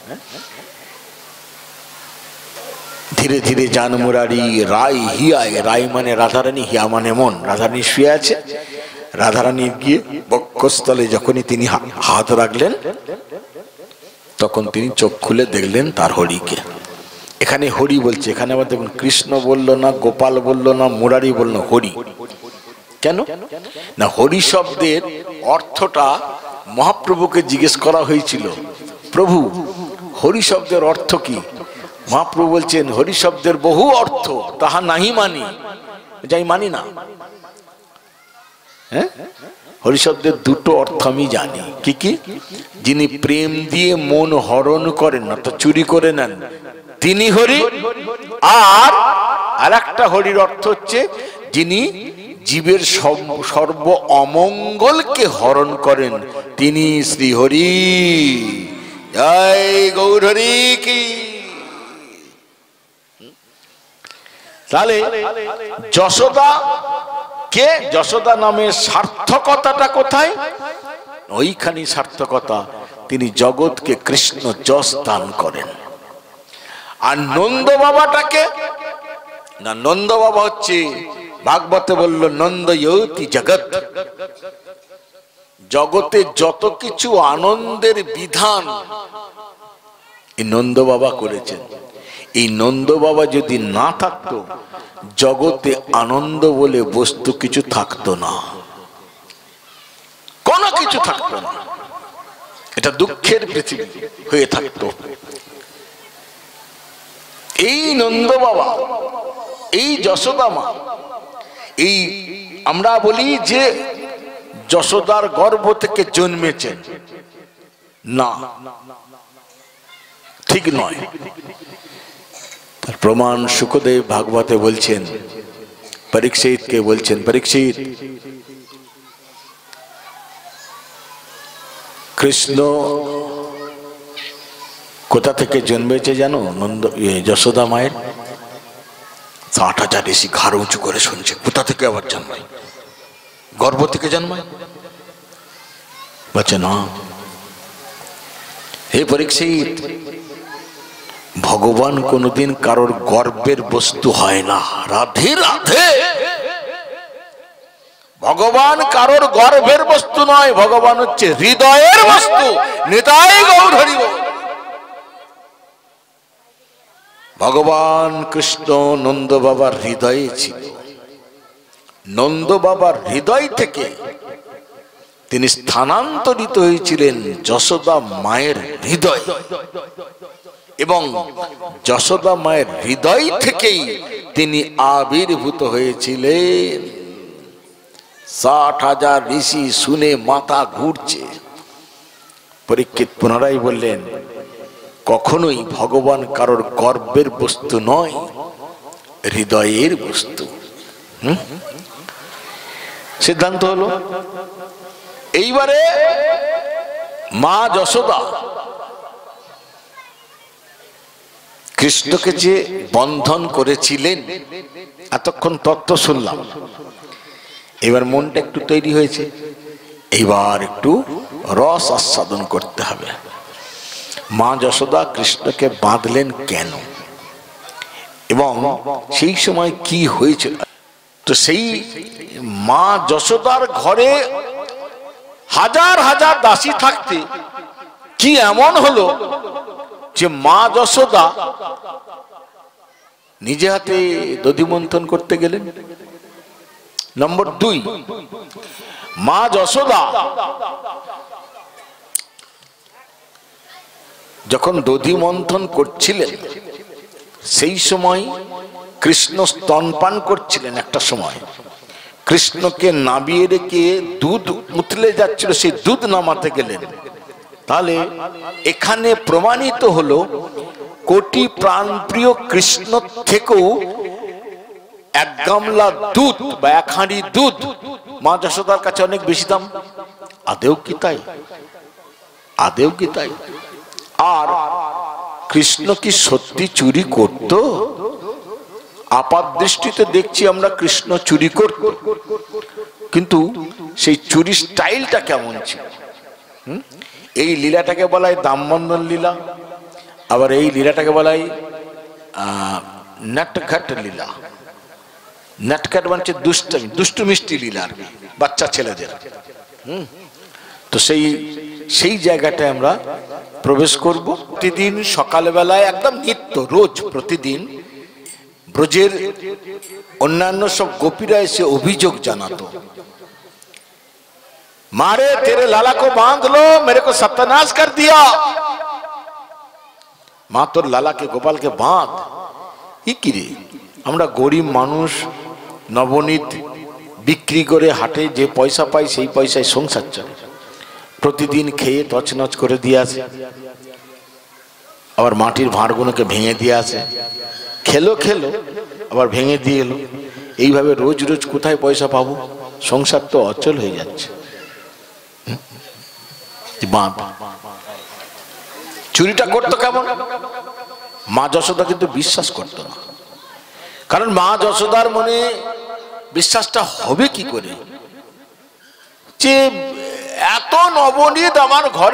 ধীরে ধীরে যান মুরারি। রাই হিয়ায়, রাই মানে রাধারানী, হিয়া মানে মন। রাধারানী শুয়ে আছে, রাধারানী গিয়ে বক্ষস্থলে যখনই তিনি হাত রাখলেন তখন তিনি চোখ খুলে দেখলেন তার হরিকে। এখানে হরি বলছে, এখানে আবার দেখুন কৃষ্ণ বলল না, গোপাল বলল না, মুরারি বলল, হরি। কেন না? হরি শব্দের অর্থটা মহাপ্রভুকে জিজ্ঞেস করা হয়েছিল, প্রভু হরি শব্দের অর্থ কি? মহাপ্রভু বলছেন হরি শব্দের বহু অর্থ, তাহা নাহি মানি। যাই মানি না। হ্যাঁ, হরি শব্দের দুটো অর্থ আমি জানি। কি কি? যিনি প্রেম দিয়ে মন হরণ করেন, অর্থাৎ চুরি করে নেন, তিনি হরি। আর একটা হরির অর্থ হচ্ছে যিনি জীবের সর্ব অমঙ্গলকে হরণ করেন, তিনি শ্রী হরি। জয় গৌর হরি কি। তাহলে যশোদা কে? যশোদা নামের সার্থকতাটা কোথায়? ওইখানে সার্থকতা, তিনি জগৎকে কৃষ্ণ যশ দান করেন। আর নন্দ বাবাটাকে না, নন্দ বাবা হচ্ছে ভাগবতে বলল নন্দ ইয়তি জগৎ, জগতে যত কিছু আনন্দের বিধান এই নন্দ বাবা করেছেন। এই নন্দ বাবা যদি না থাকতো জগতে আনন্দ বলে বস্তু কিছু থাকতো না, কোনো কিছু থাকতো না। এটা দুঃখের পৃথিবী হয়ে থাকতো। এই নন্দ বাবা, এই যশোদা মা, এই আমরা বলি যে যশোদার গর্ভ থেকে জন্মেছেন, না, ঠিক নয়। তার প্রমাণ শুকদেব ভাগবতে বলছেন, পরীক্ষিতকে বলছেন, পরীক্ষিত, কৃষ্ণ কোথা থেকে জন্মেছে জানো? নন্দ যশোদা মায়ের 60,000 ঋষি ঘাড় উঁচু করে শুনছে, কোথা থেকে আবার জন্মায়? গর্ভ থেকে জন্মায়? বলছে না। হে পরীক্ষিত, ভগবান কোনদিন কারোর গর্বের বস্তু হয় না। রাধে রাধে। ভগবান কারোর গর্বের বস্তু নয়, ভগবান হচ্ছে হৃদয়ের বস্তু। নিতাই গৌর হরি বল। ভগবান কৃষ্ণ নন্দ বাবার হৃদয়ে ছিল। নন্দ বাবার হৃদয় থেকে তিনি স্থানান্তরিত হয়েছিলেন যশোদা মায়ের হৃদয়, এবং যশোদা মায়ের হৃদয় থেকেই তিনি আবির্ভূত হয়েছিলেন। 60,000 ঋষি শুনে মাথা ঘুরছে। পরীক্ষিত পুনরায় বললেন, কখনোই ভগবান কারোর গর্বের বস্তু নয়, হৃদয়ের বস্তু। সিদ্ধান্ত হলো। এইবারে মা যশোদা কৃষ্ণকে যে বন্ধন করেছিলেন, এতক্ষণ তত্ত্ব শুনলাম, এবার মনটা একটু তৈরি হয়েছে, এইবার একটু রস আস্বাদন করতে হবে। মা যশোদা কৃষ্ণকে বাঁধলেন কেন, এবং সেই সময় কি হয়েছিল? তো সেই মা যশোদার ঘরে হাজার হাজার দাসী থাকতে কি এমন হলো যে মা যশোদা নিজে হাতে দধি মন্থন করতে গেলেন? নম্বর 2, মা যশোদা যখন দধি মন্থন করছিলেন, সেই সময় কৃষ্ণ স্তনপান করছিলেন। একটা সময় কৃষ্ণকে নাবিয়ে রেখে দুধ উতলে যাচ্ছিল, সেই দুধ নামাতে গেলেন। তাহলে এখানে প্রমাণিত হলো কোটি প্রাণপ্রিয় কৃষ্ণ থেকেও 1 গামলা দুধ বা 1 হাঁড়ি দুধ মা যশোদার কাছে অনেক বেশি দাম। আদেও কি তাই? আদেও কি তাই? আর কৃষ্ণ কি সত্যি চুরি করত? আপাত দৃষ্টিতে দেখছি আমরা কৃষ্ণ চুরি করত, কিন্তু সেই চুরি স্টাইলটা কেমন ছিল? এই লীলাটাকে বলা হয় দামবন্ধন লীলা, আবার এই লীলাটাকে বলা হয় নটঘট লীলা। নটঘট মানে দুষ্টু মিষ্টি লীলা আর কি, বাচ্চা ছেলেদের। তো সেই জায়গাটায় আমরা প্রবেশ করব। প্রতিদিন সকালবেলায় একদম নিত্য, রোজ প্রতিদিন ব্রজের অন্যান্য সব গোপীরা এসে অভিযোগ জানাতো, मारे तेरे लाला को बांध लो, मेरे को सत्यानाश कर दिया। মা তোর লালাকে গোপালকে বাঁধ। কি রে, আমরা গরিব মানুষ, নবনীত বিক্রি করে হাটে যে পয়সা পাই সেই পয়সায় সংসার চলে। প্রতিদিন খেয়ে তছনছ করে দিয়ে আসে, আবার মাটির ভাঁড়গুলোকে ভেঙে দিয়ে আসে। খেলো আবার ভেঙে দিয়ে এলো। এইভাবে রোজ রোজ কোথায় পয়সা পাবো? সংসার তো অচল হয়ে যাচ্ছে। চুরিটা করতো কেমন? মা যশোদা কিন্তু বিশ্বাস করতো না, কারণ মা যশোদার মনে বিশ্বাসটা হবে কি করে যে এত নবনীত আমার ঘরে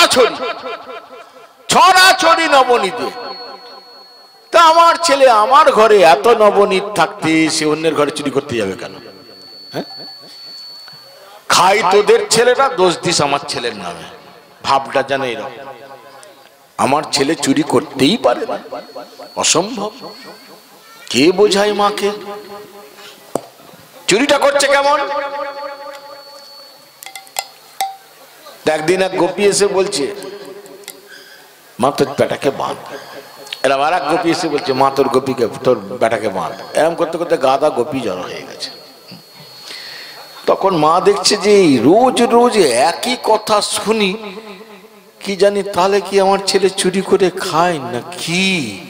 ছড়াছড়ি নবনীত, তা আমার ছেলে আমার ঘরে এত নবনীত থাকতে সে অন্যের ঘরে চুরি করতে যাবে কেন? খাই তোদের ছেলেরা, দোষ দিস আমার ছেলের নামে। ভাবটা জানে এরকম। আমার ছেলে চুরি করতেই পারে না, অসম্ভব। কে বোঝায় মাকে? চুরিটা করছে কেমন? একদিন এক গোপী এসে বলছে, মা তোর পেটাকে বাঁধ। এরা আর এক গোপী এসে বলছে মা তোর গোপীকে, তোর বেটাকে মার। এরম করতে করতে গাদা গোপী জড়ো হয়ে গেছে। তখন মা দেখছে যে রোজ রোজ একই কথা শুনি, কি জানি তাহলে কি আমার ছেলে চুরি করে খায় না কি।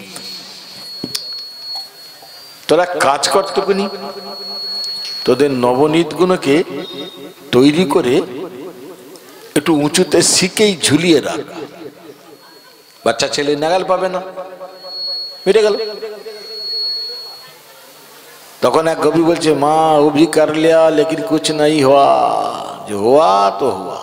তোরা কাজ করতকুনি, তোদের নবনীত গুলোকে তৈরি করে একটু উঁচুতে শিখেই ঝুলিয়ে রাখ, বাচ্চা ছেলে নাগাল পাবে না, মিটে গেল। তখন এক কবি বলছে মা ও ভি কর লিয়া লেকিন কুছ নাই হুয়া, जो हुआ तो हुआ।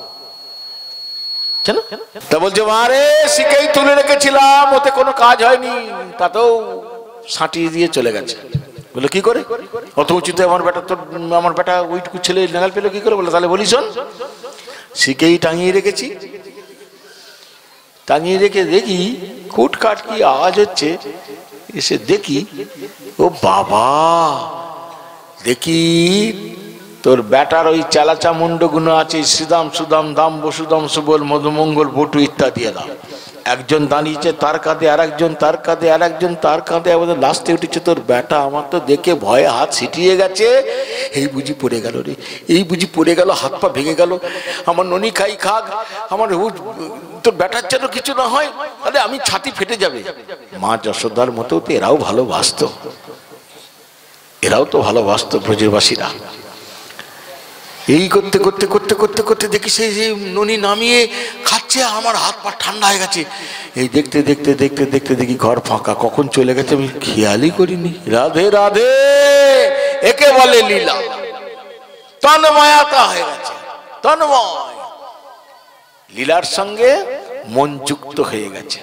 তা বলছে মা রে শিখেই তুলে রেখেছিলাম, ওতে কোনো কাজ হয়নি, তাতেও সাঁটিয়ে দিয়ে চলে গেছে। বলে কি করে, অত উঁচুতে আমার বেটা, তোর আমার বেটা ওইটুকু ছেলে নাগাল পেলো কি করে? বলে তাহলে বলি শোন, শিখেই টাঙিয়ে রেখেছি, টাঙিয়ে রেখে দেখি খুটখাট কি আওয়াজ হচ্ছে, এসে দেখি ও বাবা, দেখি তোর বেটার ওই চালাচা মুন্ড গুলো আছে, শ্রীদাম সুদাম দাম বসুদাম সুবল মধুমঙ্গল বটু ইত্যাদি এলাম, একজন দাঁড়িয়েছে তার কাঁধে, আর একজন তার কাঁধে, আর একজন তার কাঁধে, আমাদের লাস্টে উঠেছে তোর বেটা। আমার তো দেখে ভয়ে হাত ছিটিয়ে গেছে, এই বুঝি পড়ে গেল রে, এই বুঝি পড়ে গেল, হাত পা ভেঙে গেল, আমার ননি খাই খাক, আমার তোর বেটার যেন কিছু না হয়, তাহলে আমি ছাতি ফেটে যাবে। মা যশোদার মতো তো এরাও ভালোবাসত, এরাও তো ভালোবাসত ব্রজবাসীরা। এই করতে করতে করতে করতে করতে দেখি সেই ননি নামিয়ে খাচ্ছে, আমার হাত পা ঠান্ডা হয়ে গেছে। এই দেখতে দেখতে দেখতে দেখতে দেখি ঘর ফাঁকা, কখন চলে গেছে আমি খেয়ালই করিনি। রাধে রাধে, একে বলে লীলা, তন্ময়তা হয়ে গেছে, তন্ময় লীলার সঙ্গে মন যুক্ত হয়ে গেছে।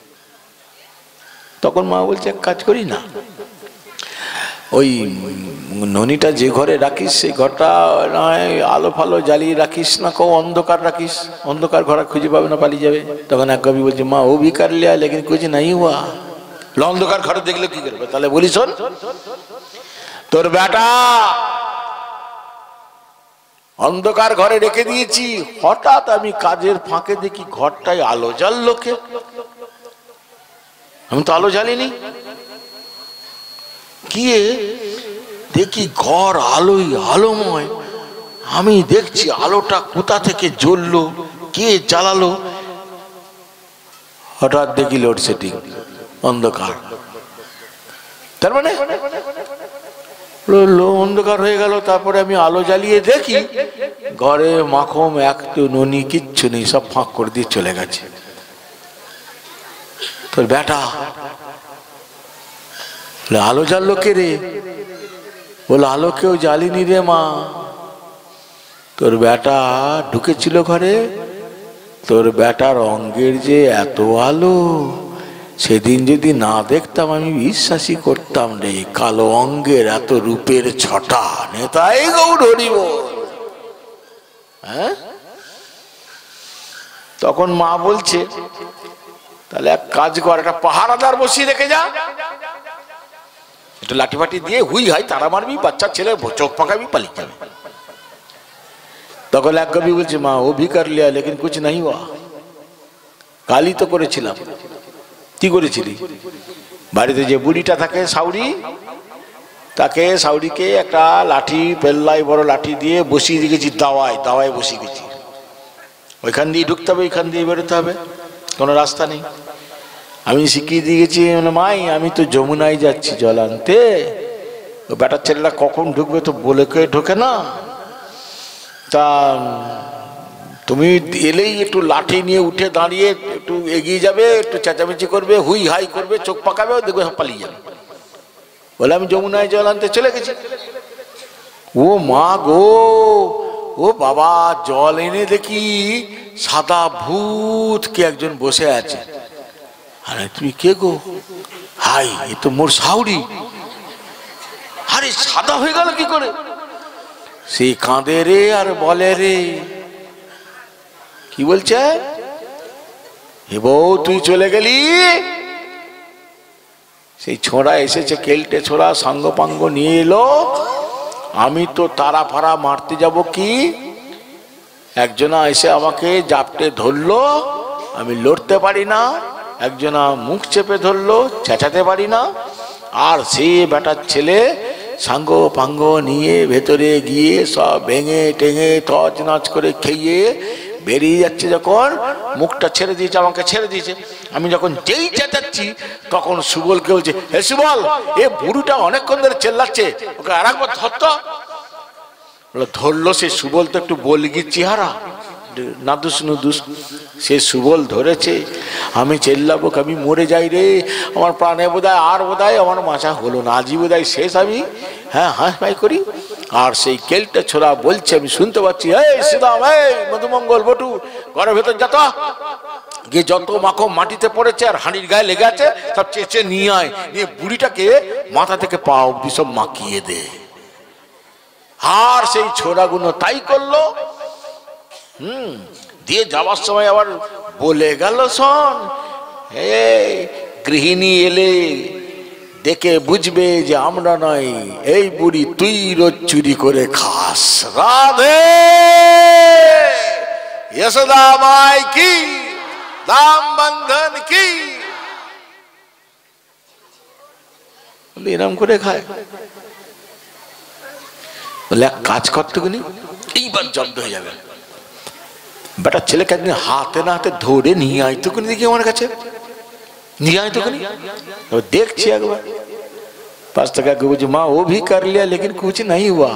তখন মা বলছে এক কাজ করি না, ওই ননিটা যে ঘরে রাখিস সেই ঘরটা নয় আলো ফালো জ্বালিয়ে রাখিস না, কেউ অন্ধকার রাখিস, অন্ধকার ঘরে খুঁজে পাবে না, পালিয়ে যাবে। তখন এক কবি বলছে মা ও ভি কর লিয়া লেকিন কুছ নাই হুয়া। অন্ধকার ঘরে দেখলে কি করবে? তাহলে বলি শোন, তোর বেটা অন্ধকার ঘরে রেখে দিয়েছি, হঠাৎ আমি কাজের ফাঁকে দেখি ঘরটায় আলো জ্বাললো কে, আমি তো আলো জ্বালিনি, কি দেখি ঘর আলোই আলোময়, আমি দেখছি আলোটা কোথা থেকে জ্বললো, কে জ্বালালো, হঠাৎ দেখি লোডশেডিং, অন্ধকার। তার মানে অন্ধকার হয়ে গেল। তারপরে আমি আলো জ্বালিয়ে দেখি ঘরে মাখম একটু ননি কিচ্ছু নেই, সব ফাঁক করে দিয়ে চলে গেছে। তোর বেটা আলো জ্বাললো কে রে? বলে আলো কেউ জ্বালিনি রে মা, তোর বেটা ঢুকেছিল ঘরে, তোর বেটার অঙ্গের যে এত আলো, সেদিন যদি না দেখতাম আমি বিশ্বাসই করতাম রে, কালো অঙ্গের এত রূপের ছটা, নেতাই গৌর হরিব। হ্যাঁ, তখন মা বলছে তাহলে এক কাজ কর, একটা পাহারাদার বসিয়ে রেখে যা, একটু লাঠি ফাটি দিয়ে হুই হাই তারা মারবি, বাচ্চা ছেলে চোখ পাকাবি, পালিয়ে যাবে। তখন এক কবি বলছে মা ও ভি কর লিয়া লেকিন কুছ নাই হুয়া। কালই তো করেছিলাম। কি করেছিলি? বাড়িতে যে বুড়িটা থাকে সাউরি, তাকে সাউরিকে একটা লাঠি, পেল্লাই বড় লাঠি দিয়ে বসিয়ে দিয়েছি, দাওয়ায় দাওয়ায় বসিয়ে গেছি, ওইখান দিয়ে ঢুকতে হবে, ওইখান দিয়ে বেরোতে হবে, কোনো রাস্তা নেই। আমি শিখিয়ে দিয়ে গেছি, মাই আমি তো যমুনায় যাচ্ছি জল আনতে, ও বেটার ছেলেরা কখন ঢুকবে তো বলে কে ঢোকে না, তা তুমি এলেই একটু লাঠি নিয়ে উঠে দাঁড়িয়ে একটু এগিয়ে যাবে, একটু চেঁচামেচি করবে, হুই হাই করবে, চোখ পাকাবে, দেখবে পালিয়ে যাবে। বলে আমি যমুনায় জল আনতে চলে গেছি। ও মা গো, ও বাবা, জল এনে দেখি সাদা ভূত কে একজন বসে আছে। আরে তুমি কে গো? হাই, এ তো মোর সাউরি। আরে সাদা হয়ে গেল কি করে? সেই কাঁদে রে আর বলে রে, কি বলছে? হে বউ তুই চলে গেলি, সেই ছোড়া এসেছে, কেলটে ছোড়া সাঙ্গ পাঙ্গ নিয়ে এলো, আমি তো তারা ফাড়া মারতে যাব কি, একজনা এসে আমাকে জাপটে ধরলো, আমি লড়তে পারি না, একজনা মুখ চেপে ধরলো, চেঁচাতে পারি না। আর সে বেটার ছেলে সাঙ্গ পাঙ্গ নিয়ে ভেতরে গিয়ে সব ভেঙে টেঙে তছ নাচ করে খেয়ে বেরিয়ে যাচ্ছে। যখন মুখটা ছেড়ে দিয়েছে, আমাকে ছেড়ে দিয়েছে, আমি যখন যেই চেঁচাচ্ছি তখন সুবলকে বলছে, হে সুবল, এ বুড়িটা অনেকক্ষণ ধরে চেল্লাচ্ছে, ওকে আর একবার ধরতো। ধরলো। সে সুবল তো একটু বলগির চেহারা, নাদুস নুদুস, সে সুবল ধরেছে। আমি চেল্লাবো, আমি মরে যাই রে, আমার প্রাণে বোধহয় আর বোধহয় আমার মাথা হলো না, আজই বোধহয় শেষ। আমি হাঁস পাই করি। আর সেই কেলটা ছোড়া বলছে, আমি শুনতে পাচ্ছি, এই শ্রীরাম, এই মধুমঙ্গল, বটু, ঘরের ভেতর যত গিয়ে যত মাখন মাটিতে পড়েছে আর হাঁড়ির গায়ে লেগে আছে সব চেঁচে নিয়ে আয়, নিয়ে বুড়িটাকে মাথা থেকে পা অব্দি সব মাখিয়ে দে। আর সেই ছোড়াগুলো তাই করলো। দিয়ে যাওয়ার সময় আবার বলে গেল, শোন, এই গৃহিণী এলে দেখে বুঝবে যে আমরা নয়, এই বুড়ি তুই রোজ চুরি করে খাস। রাধে যশোদা মাই কি, দাম বন্ধন কি। এরম করে খায়। বলে এক কাজ করতে গুনি, এইবার জব্দ হয়ে যাবে। বেটার ছেলেকে একদিন হাতে না হাতে ধরে নিয়ে আইতো কোনি, দেখি আমার কাছে নিয়ে আইতো কোনি। দেখছি একবার 5 टका के बोझे, माँ वो भी कर लिया लेकिन कुछ नहीं हुआ।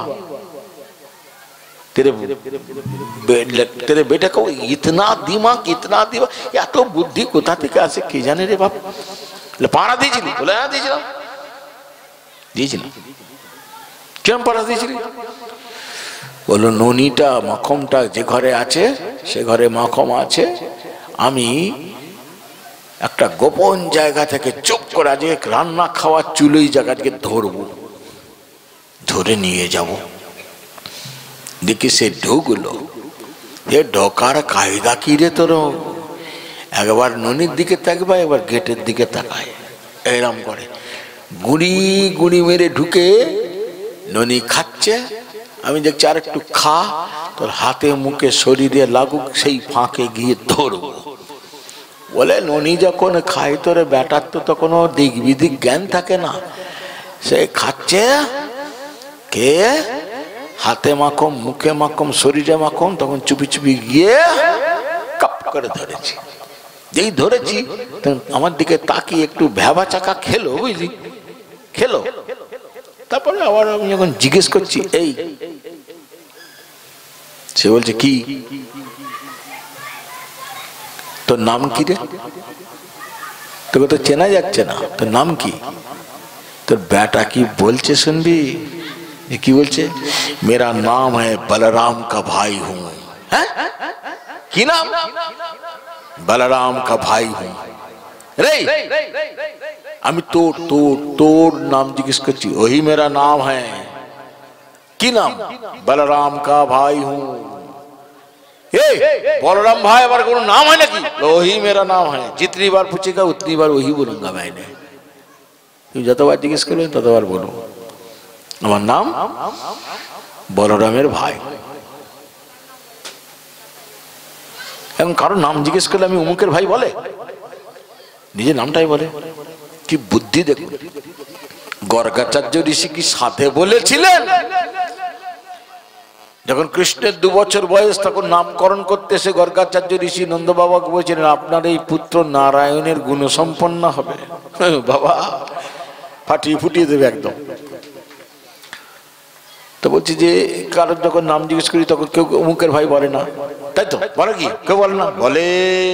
तेरे बेटे को इतना दिमाग, इतना दिमाग, या तो बुद्धि कोथा থেকে আসে কে জানে রে বাপ। পাড়া দিয়েছিলি? বলে হ্যাঁ দিয়েছিলাম। দিয়েছিলাম? কেমন পাড়া দিয়েছিলি? বললো ননিটা মাখমটা যে ঘরে আছে সে ঘরে মাখম আছে, আমি একটা গোপন জায়গা থেকে চুপ করে আজকে রান্না খাওয়ার চুলোই জায়গাটাকে ধরবো, ধরে নিয়ে যাব। দেখি সে ঢুকলো। এ ঢোকার কায়দা কি রে তোর? একবার ননির দিকে তাকবে, একবার গেটের দিকে তাকায়, এরম করে গুড়ি গুড়ি মেরে ঢুকে ননি খাচ্ছে। আমি দেখছি আর একটু খা, তোর হাতে মুখে শরীরে লাগুক, সেই ফাঁকে গিয়ে ধরবো। বলে ননি যখন খায় তোর বেটার তো তখন দিক বিদিক জ্ঞান থাকে না, সে খাচ্ছে, কে হাতে মাখম মুখে মাখম শরীরে মাখম, তখন চুপি চুপি গিয়ে কাপ করে ধরেছি। যেই ধরেছি আমার দিকে তাকিয়ে একটু ভ্যাবা চাকা খেলো, বুঝলি, খেলো। তারপরে আবার আমি যখন জিজ্ঞেস করছি, এই, সে বলছে কি, তোর নাম কি রে? তোকে তো চেনা যাচ্ছে না, তোর নাম কি? তোর বেটা কি বলছে শুনবি? কি বলছে? मेरा नाम है बलराम का भाई हूं। কি নাম? बलराम का भाई हूं। रे আমি তোর नाम जिज्ञेस करছি, वही मेरा नाम है। কি नाम? बलराम का भाई हूं। बलराम भाई अगर कोई नाम है ना कि वही मेरा नाम है। जितनी बार पूछेगा उतनी बार वही बोलूंगा मैंने। যতবার জিজ্ঞেস করবেন ততবার বলো আমার নাম বলরামের ভাই। এখন কারো নাম জিজ্ঞেস করলে আমি অমুকের ভাই বলে, নিজের নামটাই বলে। কি বুদ্ধি দেখুন। গর্গাচার্য ঋষি কি সাথে বলেছিলেন? যখন কৃষ্ণের 2 বছর বয়স তখন নামকরণ করতে এসে গর্গাচার্য ঋষি নন্দ বাবাকে বলেছিলেন, আপনার এই পুত্র নারায়ণের গুণসম্পন্ন হবে। বাবা ফাটিয়ে ফুটিয়ে দেবে একদম। তো বলছি যে কারোর যখন নাম জিজ্ঞেস করি তখন কেউ অমুকের ভাই বলে না, তাই তো? বলে কি? কেউ বলে না? বলে।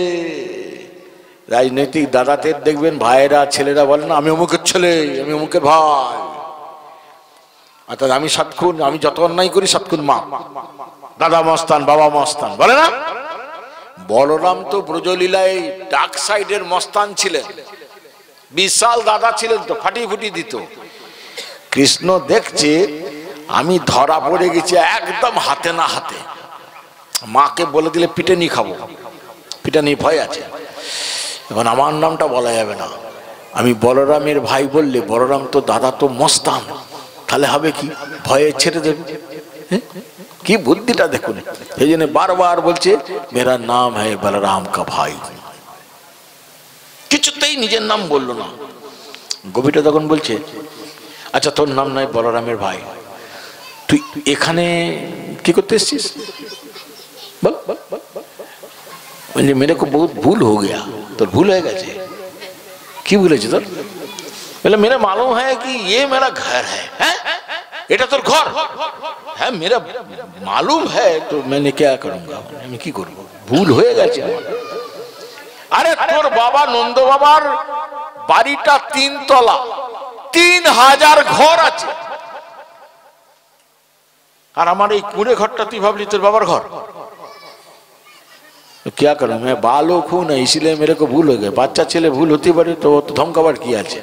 রাজনৈতিক দাদাদের দেখবেন ভাইয়েরা ছেলেরা বলে না, আমি অমুকের ছেলে, আমি অমুকের ভাই। অর্থাৎ আমি সৎখুন, আমি যত অন্যায় করি সৎখুন মা, দাদা মস্তান, বাবা মস্তান, বলে না? বলরাম তো ব্রজলীলায় ডাক সাইডের মস্তান ছিলেন, বিশাল দাদা ছিলেন, তো ফাটিয়ে ফুটিয়ে দিত। কৃষ্ণ দেখছে আমি ধরা পড়ে গেছি একদম হাতে না হাতে, মাকে বলে দিলে পিটানি খাবো, পিটানি ভয় আছে। এখন আমার নামটা বলা যাবে না, আমি বলরামের ভাই বললে বলরাম তো দাদা তো মস্তান, তাহলে হবে কি? ভয়ে ছেড়ে দেবে। কি বুদ্ধিটা দেখুন। এই জন্য বারবার বলছে মেরা নাম হ্যায় বলরাম কা ভাই। কিছু নিজের নাম বললো না। গোপীটা তখন বলছে, আচ্ছা তোর নাম নয় বলরামের ভাই, তুই এখানে কি করতে এসছিস বল? মেরে কো বহুত ভুল হো গয়া, তোর ভুল হয়ে গেছে। কি ভুলেছে তোর? বলে মেরা মালুম হ্যায় কি ये मेरा घर है। এটা তোর ঘর? হ্যাঁ মেরা মালুম হ্যায়, তো मैंने क्या करूंगा, আমি কি করব, ভুল হয়ে গেছে। আরে তোর বাবা নন্দ বাবার বাড়িটা 3 তলা, 3000 ঘর আছে, আর আমার এই কুঁড়ে ঘরটা তুই ভাবলি তোর বাবার ঘর? क्या करूं मैं, बालक हूं ना, इसलिए मेरे को भूल हो गया। বাচ্চা ছেলে ভুল হতে পারে, তো ধমকাবার কি আছে?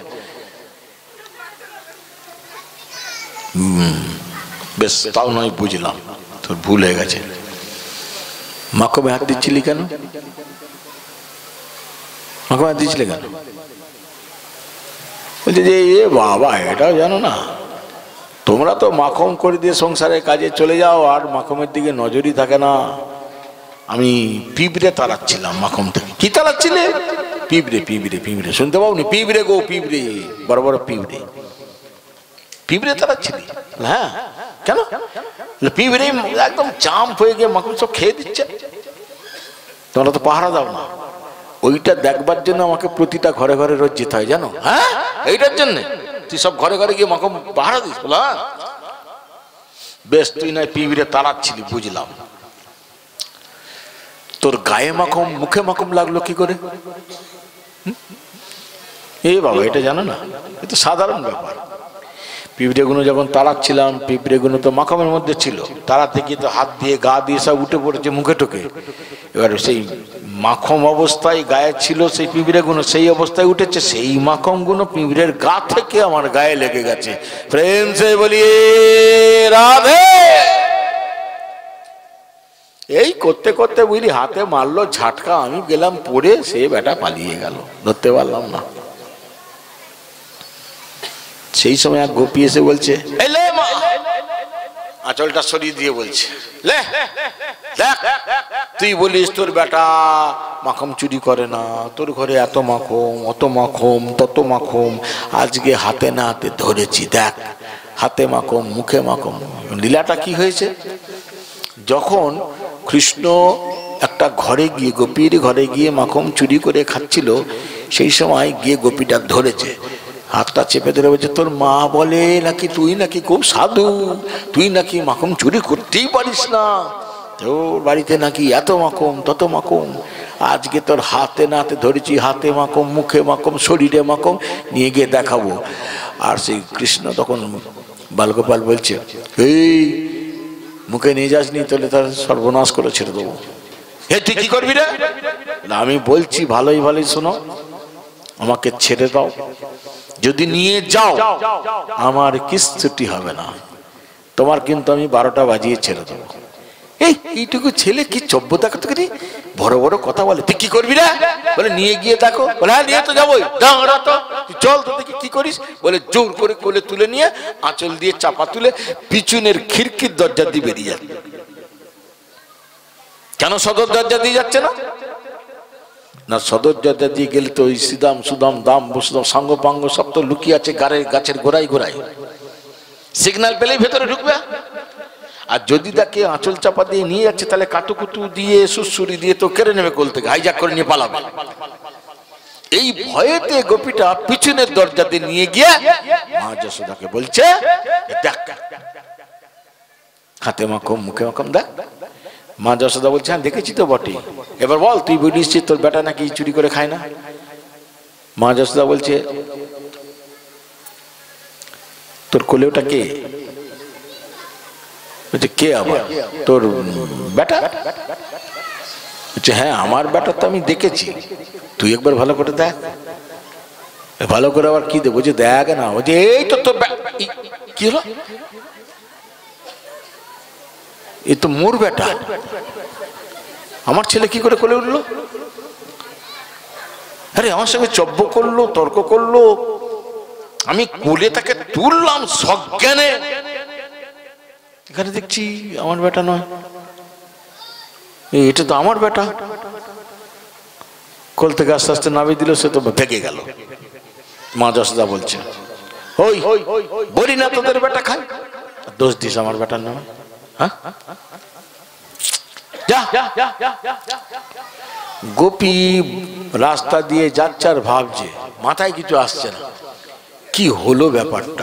বেশ, তাও নয় বুঝলাম তোর ভুল হয়ে গেছে। মাকমে হাত দিচ্ছিলি কেন? মাকমে হাত দিচ্ছিলে কেন? বলছে যে এ বাবা, এটাও জানো না, তোমরা তো মাখম করে দিয়ে সংসারের কাজে চলে যাও, আর মাখমের দিকে নজরই থাকে না। আমি পিঁপড়ে তাড়াচ্ছিলাম মাখম থেকে। কি তাড়াচ্ছিলে? পিঁপড়ে পিঁপড়ে পিঁপড়ে, শুনতে পাওনি? পিঁপড়ে গো পিঁপড়ে, বড় বড় পিঁপড়ে, পিঁপড়ে তাড়াচ্ছিলি? হ্যাঁ। কেন? পিঁপড়ে একদম জাম্প হয়ে গিয়ে মাখম সব খেয়ে দিচ্ছে, তোমরা তো পাহারা দাও না। ওইটা দেখবার জন্য আমাকে প্রতিটা ঘরে ঘরে রোজ যেতে হয়, জানো? হ্যাঁ, এইটার জন্য তুই সব ঘরে ঘরে গিয়ে মাখম পাহারা দিস? বলা বেশ, তুই নয় পিঁপড়ে তাড়াচ্ছিলি, বুঝলাম। তোর গায়ে মাখম মুখে মাখম লাগলো কি করে? এই বাবা, এটা জানো না? এটা সাধারণ ব্যাপার। পিঁপড়েগুলো যখন তাড়াচ্ছিলাম, পিঁপড়েগুলো তো মাখমের মধ্যে ছিল, তাড়াতে গিয়ে তো হাত দিয়ে গা দিয়ে সব উঠে পড়েছে মুখে টোকে। এবার সেই মাখম অবস্থায় গায়ে ছিল সেই পিঁপড়েগুলো, সেই অবস্থায় উঠেছে, সেই মাখমগুলো পিঁপড়ের গা থেকে আমার গায়ে লেগে গেছে। প্রেম সে বলিয়ে রাধে। এই করতে করতে বুঝলি হাতে মারলো ঝাটকা, আমি গেলাম পড়ে, সে বেটা পালিয়ে গেল, ধরতে পারলাম না। সেই সময় এক গোপী এসে বলছে, আঁচলটা সরিয়ে দিয়ে বলছে, তুই বলিস তোর বেটা মাখম চুরি করে না, তোর ঘরে এত মাখম, অত মাখম, তত মাখম, আজকে হাতে না হাতে ধরেছি, দেখ হাতে মাখম মুখে মাখম। লীলাটা কি হয়েছে? যখন কৃষ্ণ একটা ঘরে গিয়ে, গোপীর ঘরে গিয়ে মাখম চুরি করে খাচ্ছিল, সেই সময় গিয়ে গোপীটা ধরেছে, হাতটা চেপে ধরে বলছে, তোর মা বলে নাকি তুই নাকি খুব সাধু, তুই নাকি মাখম চুরি করতেই পারিস না, তোর বাড়িতে নাকি এত মাখম তত মাখম, আজকে তোর হাতে না হাতে ধরেছি, হাতে মাখম মুখে মাখম শরীরে মাখম, নিয়ে গিয়ে দেখাবো। আর সেই কৃষ্ণ তখন বালগোপাল বলছে, এই মুখে নিয়ে যাসনি, তাহলে তার সর্বনাশ করে ছেড়ে দেবো। হে তুই কি করবি রে? আমি বলছি ভালোই ভালোই শোনো, আমাকে ছেড়ে দাও, যদি নিয়ে যাও আমার কিচ্ছুটি হবে না, তোমার কিন্তু আমি 12টা বাজিয়ে ছেড়ে দেবো। এইটুকু ছেলে কি চব্যতা করতে পারি, বড় বড় কথা বলে। তুই কি করবি রে? বলে নিয়ে গিয়ে দেখো। বলে হ্যাঁ নিয়ে তো যাবোই, দাঁড়া তো, চল তো দেখি কি করিস। বলে জোর করে কোলে তুলে নিয়ে আঁচল দিয়ে চাপা তুলে পিছনের খিড়কির দরজা দিয়ে বেরিয়ে যাচ্ছে। কেন সদর দরজা দিয়ে যাচ্ছে না? না, সদর দরজা দিয়ে গেলে তো ওই সিদাম সুদাম দাম বসুদাম সাঙ্গ পাঙ্গ সব তো লুকিয়ে আছে গাছের গোড়ায় গোড়ায়, সিগন্যাল পেলেই ভেতরে ঢুকবে। আর যদি তাকে আঁচল চাপা দিয়ে নিয়ে যাচ্ছে, তাহলে কাতুকুতু দিয়ে সুসুরি দিয়ে তো কেড়ে নেবে কোল থেকে, হাইজাক করে নিয়ে পালাবে। এই ভয়েতে গোপীটা পিছনের দরজা দিয়ে নিয়ে গিয়ে মা যশোদাকে বলছে, দেখ হাতে মাখম মুখে মাখম দেখ। মা যশোদা বলছে, হ্যাঁ দেখেছি তো বটে, এবার বল তুই বলিস তোর বেটা নাকি চুরি করে খায় না। মা যশোদা বলছে, তোর কোলে ওটা কে? বলছে কে আবার? তোর বেটা? বলছে হ্যাঁ আমার বেটা তো আমি দেখেছি, তুই একবার ভালো করে দেখ। ভালো করে আবার কি দেখ? বলছে দেখ না। বলছে এই তো তোর কি হলো, এ তো মোর বেটা, আমার ছেলে কি করে কোলে উঠলো? আরে আমার সঙ্গে চব্য করলো, তর্ক করলো, আমি কোলে তাকে তুললাম সজ্ঞানে, এখানে দেখছি আমার বেটা নয়, এটা তো আমার বেটা। কোল থেকে আস্তে আস্তে নামিয়ে দিল, সে তো ভেগে গেল। মা যশোদা বলছে, ওই বলি না তোদের বেটা খায়, দোষ দিস আমার বেটার নামে? হ্যাঁ, গোপী রাস্তা দিয়ে যাচ্ছে আর ভাবছে, মাথায় কিছু আসছে না, কি হলো ব্যাপারটা।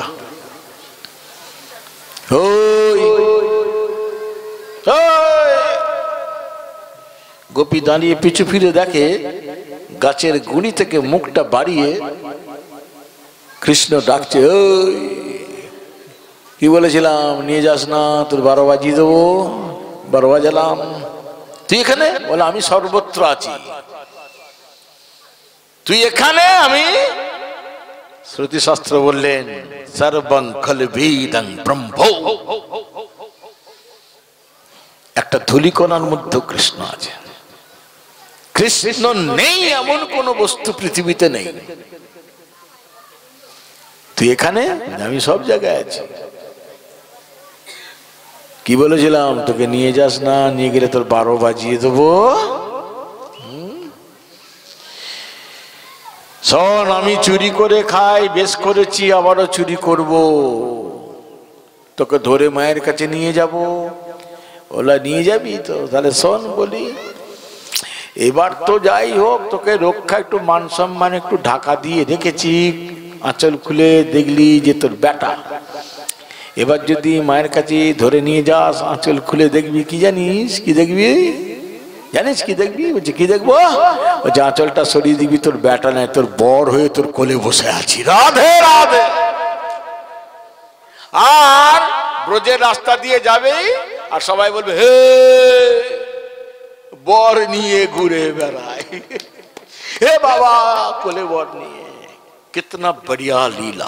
গোপী দাঁড়িয়ে পিছু ফিরে দেখে, গাছের গুড়ি থেকে মুখটা বাড়িয়ে কৃষ্ণ ডাকছে, ওই কি বলেছিলাম নিয়ে যাস না, তোর 12 বাজিয়ে দেবো। 12 বাজালাম, তুই এখানে? বলে আমি সর্বত্র আছি, তুই এখানে। আমি শ্রুতি শাস্ত্র বললেন সর্বং খলবিদং ব্রহ্ম, একটা ধূলিকণার মধ্যে কৃষ্ণ আছে। কৃষ্ণ নেই এমন কোন বস্তু পৃথিবীতে নেই। তুই এখানে? আমি সব জায়গায় আছি। কি বলেছিলাম তোকে নিয়ে যাস না, নিয়ে গেলে তোর 12 বাজিয়ে দেবো। শোন, আমি চুরি করে খাই, বেশ করেছি, আবারও চুরি করব, তোকে ধরে মায়ের কাছে নিয়ে যাব। ওলা নিয়ে যাবি তো? তাহলে শোন বলি, এবার তো যাই হোক, তোকে রক্ষা একটু মান সম্মান একটু ঢাকা দিয়ে রেখেছি, আঁচল খুলে দেখলি যে তোর বেটা। এবার যদি মায়ের কাছে ধরে নিয়ে যাস, আঁচল খুলে দেখবি, কি জানিস? কি দেখবি জানিস? কি দেখবি? বলছে কি দেখবো? বলছে আঁচলটা সরিয়ে দিবি, তোর বেটা নাই, তোর বর হয়ে তোর কোলে বসে আছি। রাধে রাধে। আর ব্রজের রাস্তা দিয়ে যাবে আর সবাই বলবে, হে বর নিয়ে ঘুরে বেড়ায়, হে বাবা কোলে বর নিয়ে। কিতনা বড়িয়া লীলা।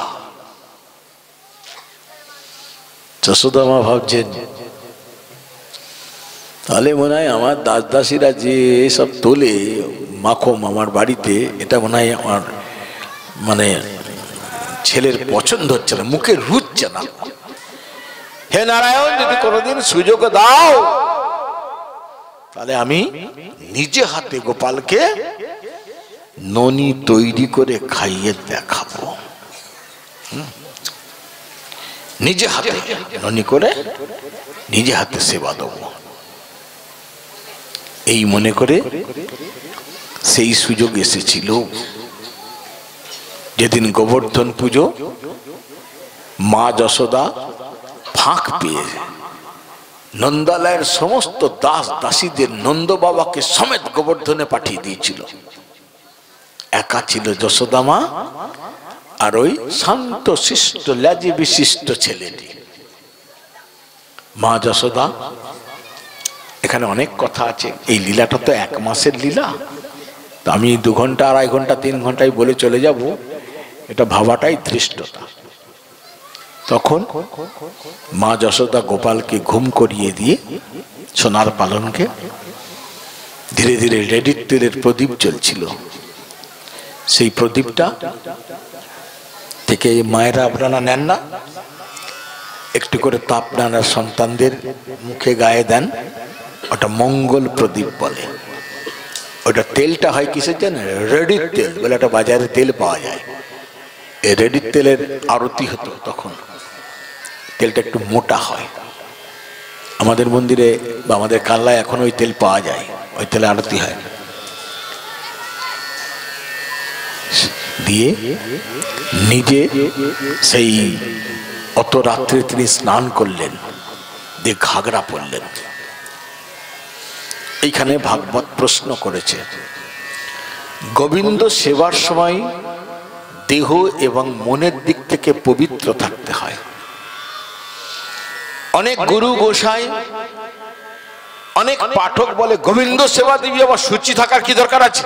যশোদা মা ভাবছেন, তাহলে মনে হয় আমার দাস দাসীরা যে সব তোলে মাখম আমার বাড়িতে, এটা মনে হয় আমার মানে ছেলের পছন্দ হচ্ছে না, মুখে রুচছে না। হে নারায়ণ, যদি কোনোদিন সুযোগ দাও, তাহলে আমি নিজে হাতে গোপালকে ননি তৈরি করে খাইয়ে দেখাবো। নিজে হাতে ননি করে নিজে হাতে সেবা দেবো, এই মনে করে সেই সুযোগ এসেছিল। যেদিন গোবর্ধন পুজো, মা যশোদা ফাঁক পেয়ে নন্দালয়ের সমস্ত দাস দাসীদের নন্দ বাবাকে সমেত গোবর্ধনে পাঠিয়ে দিয়েছিল। একা ছিল যশোদা মা আর ওই শান্ত শিষ্ট ল্যাজি বিশিষ্ট ছেলেটি। মা যশোদা, এখানে অনেক কথা আছে, এই লীলাটা তো 1 মাসের লীলা, তো আমি 2 ঘন্টা 2.5 ঘন্টা 3 ঘন্টায় বলে চলে যাব, এটা ভাবাটাই ধৃষ্টতা। তখন মা যশোদা গোপালকে ঘুম করিয়ে দিয়ে সোনার পালনকে ধীরে ধীরে রেডির তেলের প্রদীপ জ্বলছিল, সেই প্রদীপটা থেকে মায়েরা আপনারা নেন না, একটু করে তাপ আপনার সন্তানদের মুখে গায়ে দেন, ওটা মঙ্গল প্রদীপ বলে। ওটা তেলটা হয় কিসের জানেন? রেডির তেল বলে একটা বাজারে তেল পাওয়া যায়। এই রেডির তেলের আরতি হতো তখন, তেলটা একটু মোটা হয়। আমাদের মন্দিরে বা আমাদের কাল্লায় এখন ওই তেল পাওয়া যায়, ওই তেলে আরতি হয়। দিয়ে নিজে সেই অত রাত্রে তিনি স্নান করলেন, দিয়ে ঘাগরা পরলেন। এইখানে ভাগবত প্রশ্ন করেছে, গোবিন্দ সেবার সময় দেহ এবং মনের দিক থেকে পবিত্র থাকতে হয়। অনেক গুরু গোসাই, অনেক পাঠক বলে গোবিন্দ সেবা দিবি, আবার শুচি থাকার কি দরকার আছে?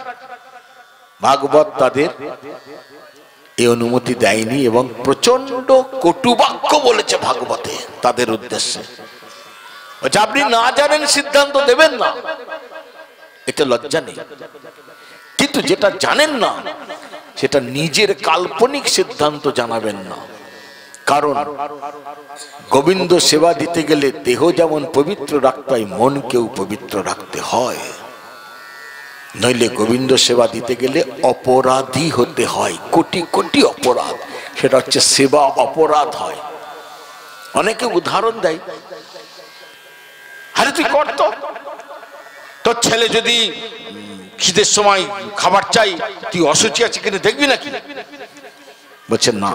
ভাগবত তাদের এই অনুমতি দেয়নি এবং প্রচন্ড কটুবাক্য বলেছে ভাগবতে তাদের উদ্দেশ্যে। আপনি না জানেন সিদ্ধান্ত দেবেন না, এটা লজ্জা নেই, কিন্তু যেটা জানেন না সেটা নিজের কাল্পনিক সিদ্ধান্ত জানাবেন না। কারণ গোবিন্দ সেবা দিতে গেলে দেহ যেমন পবিত্র রাখতে হয়, মনকেও পবিত্র রাখতে হয়। নইলে গোবিন্দ সেবা দিতে গেলে অপরাধী হতে হয়, কোটি কোটি অপরাধ, সেটা হচ্ছে সেবা অপরাধ হয়। অনেকে উদাহরণ দেয়, আরে তুই কর তো, তোর ছেলে যদি খিদের সময় খাবার চাই, তুই অসুচি আছে কিনা দেখবি নাকি? বলছে না,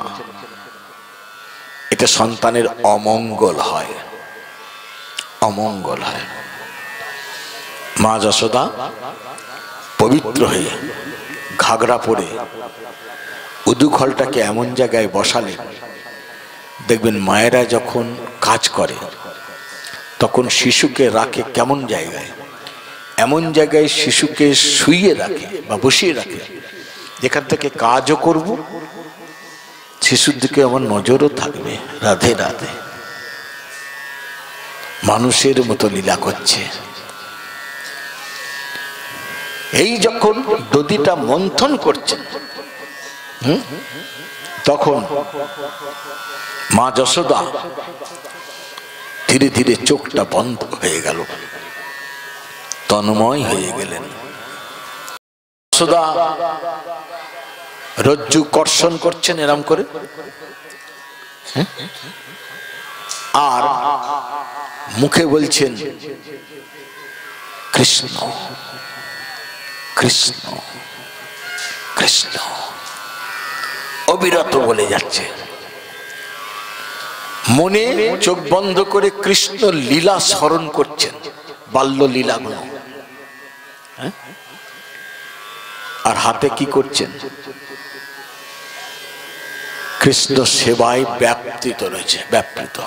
এটা সন্তানের অমঙ্গল হয়, অমঙ্গল হয়। মা যশোদা পবিত্র হয়ে ঘাগরা পরে উদুখলটাকে এমন জায়গায় বসালেন, দেখবেন মায়েরা যখন কাজ করে তখন শিশুকে রাখে কেমন জায়গায়, এমন জায়গায় শিশুকে শুইয়ে রাখে বা বসিয়ে রাখে যেখান থেকে কাজও করব, শিশুর দিকে আমার নজরও থাকবে। রাধে রাধে। মানুষের মতো লীলা করছে। এই যখন দধিটা মন্থন করছেন, তখন মা যশোদা ধীরে ধীরে চোখটা বন্ধ হয়ে গেল, তন্ময় হয়ে গেলেন। যশোদা রজ্জু কর্ষণ করছেন এরম করে, আর মুখে বলছেন কৃষ্ণ কৃষ্ণ কৃষ্ণ, অবিরত বলে যাচ্ছে। মনে চোখ বন্ধ করে কৃষ্ণ লীলা স্মরণ করছেন, বাল্য লীলাগুলো, আর হাতে কি করছেন? কৃষ্ণ সেবায় ব্যাপৃত রয়েছে, ব্যাপৃত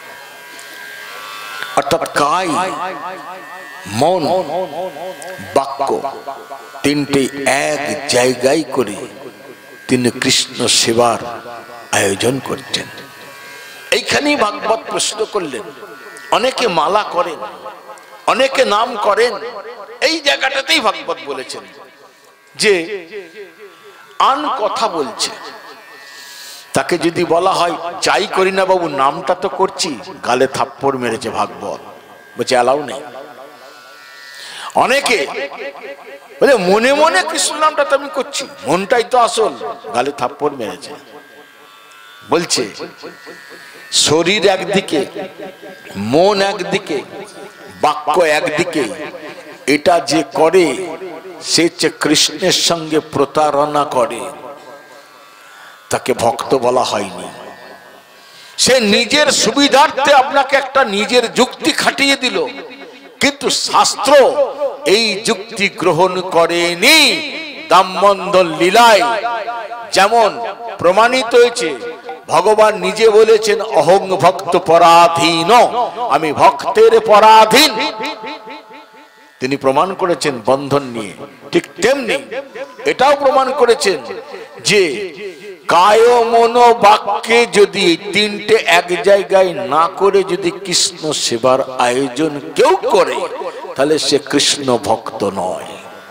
অর্থাৎ কায় মন বাক্য তিনটে এক জায়গায় করে তিনি কৃষ্ণ সেবার আয়োজন করছেন। এইখানেই ভাগবত প্রশ্ন করলেন। অনেকে মালা করেন, অনেকে নাম করেন, এই জায়গাটাতেই ভাগবত বলেছেন যে আন কথা বলছে, তাকে যদি বলা হয় যাই করি না বাবু নামটা তো করছি, গালে থাপ্পড় মেরেছে ভাগবত, বলছে অ্যালাউ নেই। অনেকে বলে মনে মনে কৃষ্ণ নামটা তো আমি করছি, মনটাই তো আসল, গালে থাপ্পড় মেরেছে। বলছে শরীর একদিকে, মন একদিকে, বাক্য একদিকে, এটা যে করে সে কৃষ্ণের সঙ্গে প্রতারণা করে, তাকে ভক্ত বলা হয়নি। সে নিজের সুবিধার্থে আপনাকে একটা নিজের যুক্তি খাটিয়ে দিল, কিন্তু শাস্ত্র এই যুক্তি গ্রহণ করেনি। দামোদর লীলায় যেমন প্রমাণিত হয়েছে, ভগবান নিজে বলেছেন অহং ভক্ত পরাধীন, আমি ভক্তের পরাধীন, তিনি প্রমাণ করেছেন বন্ধন নিয়ে। ঠিক তেমনি এটাও প্রমাণ করেছেন যে কায় মন বাক্যে যদি তিনটে এক জায়গায় না করে যদি কৃষ্ণ সেবার আয়োজন কেউ করে, তাহলে সে কৃষ্ণ ভক্ত নয়।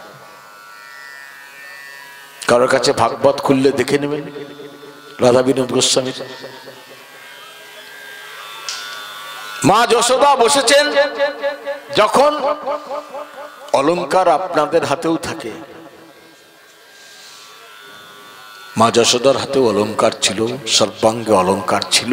কারোর কাছে ভাগবত খুললে দেখে নেবেন, রাধা বিনোদ গোস্বামী মা যশোদা বসেছেন, যখন অলংকার আপনাদের হাতেও থাকে, মা যশোদার হাতেও অলংকার ছিল, সর্বাঙ্গে অলংকার ছিল,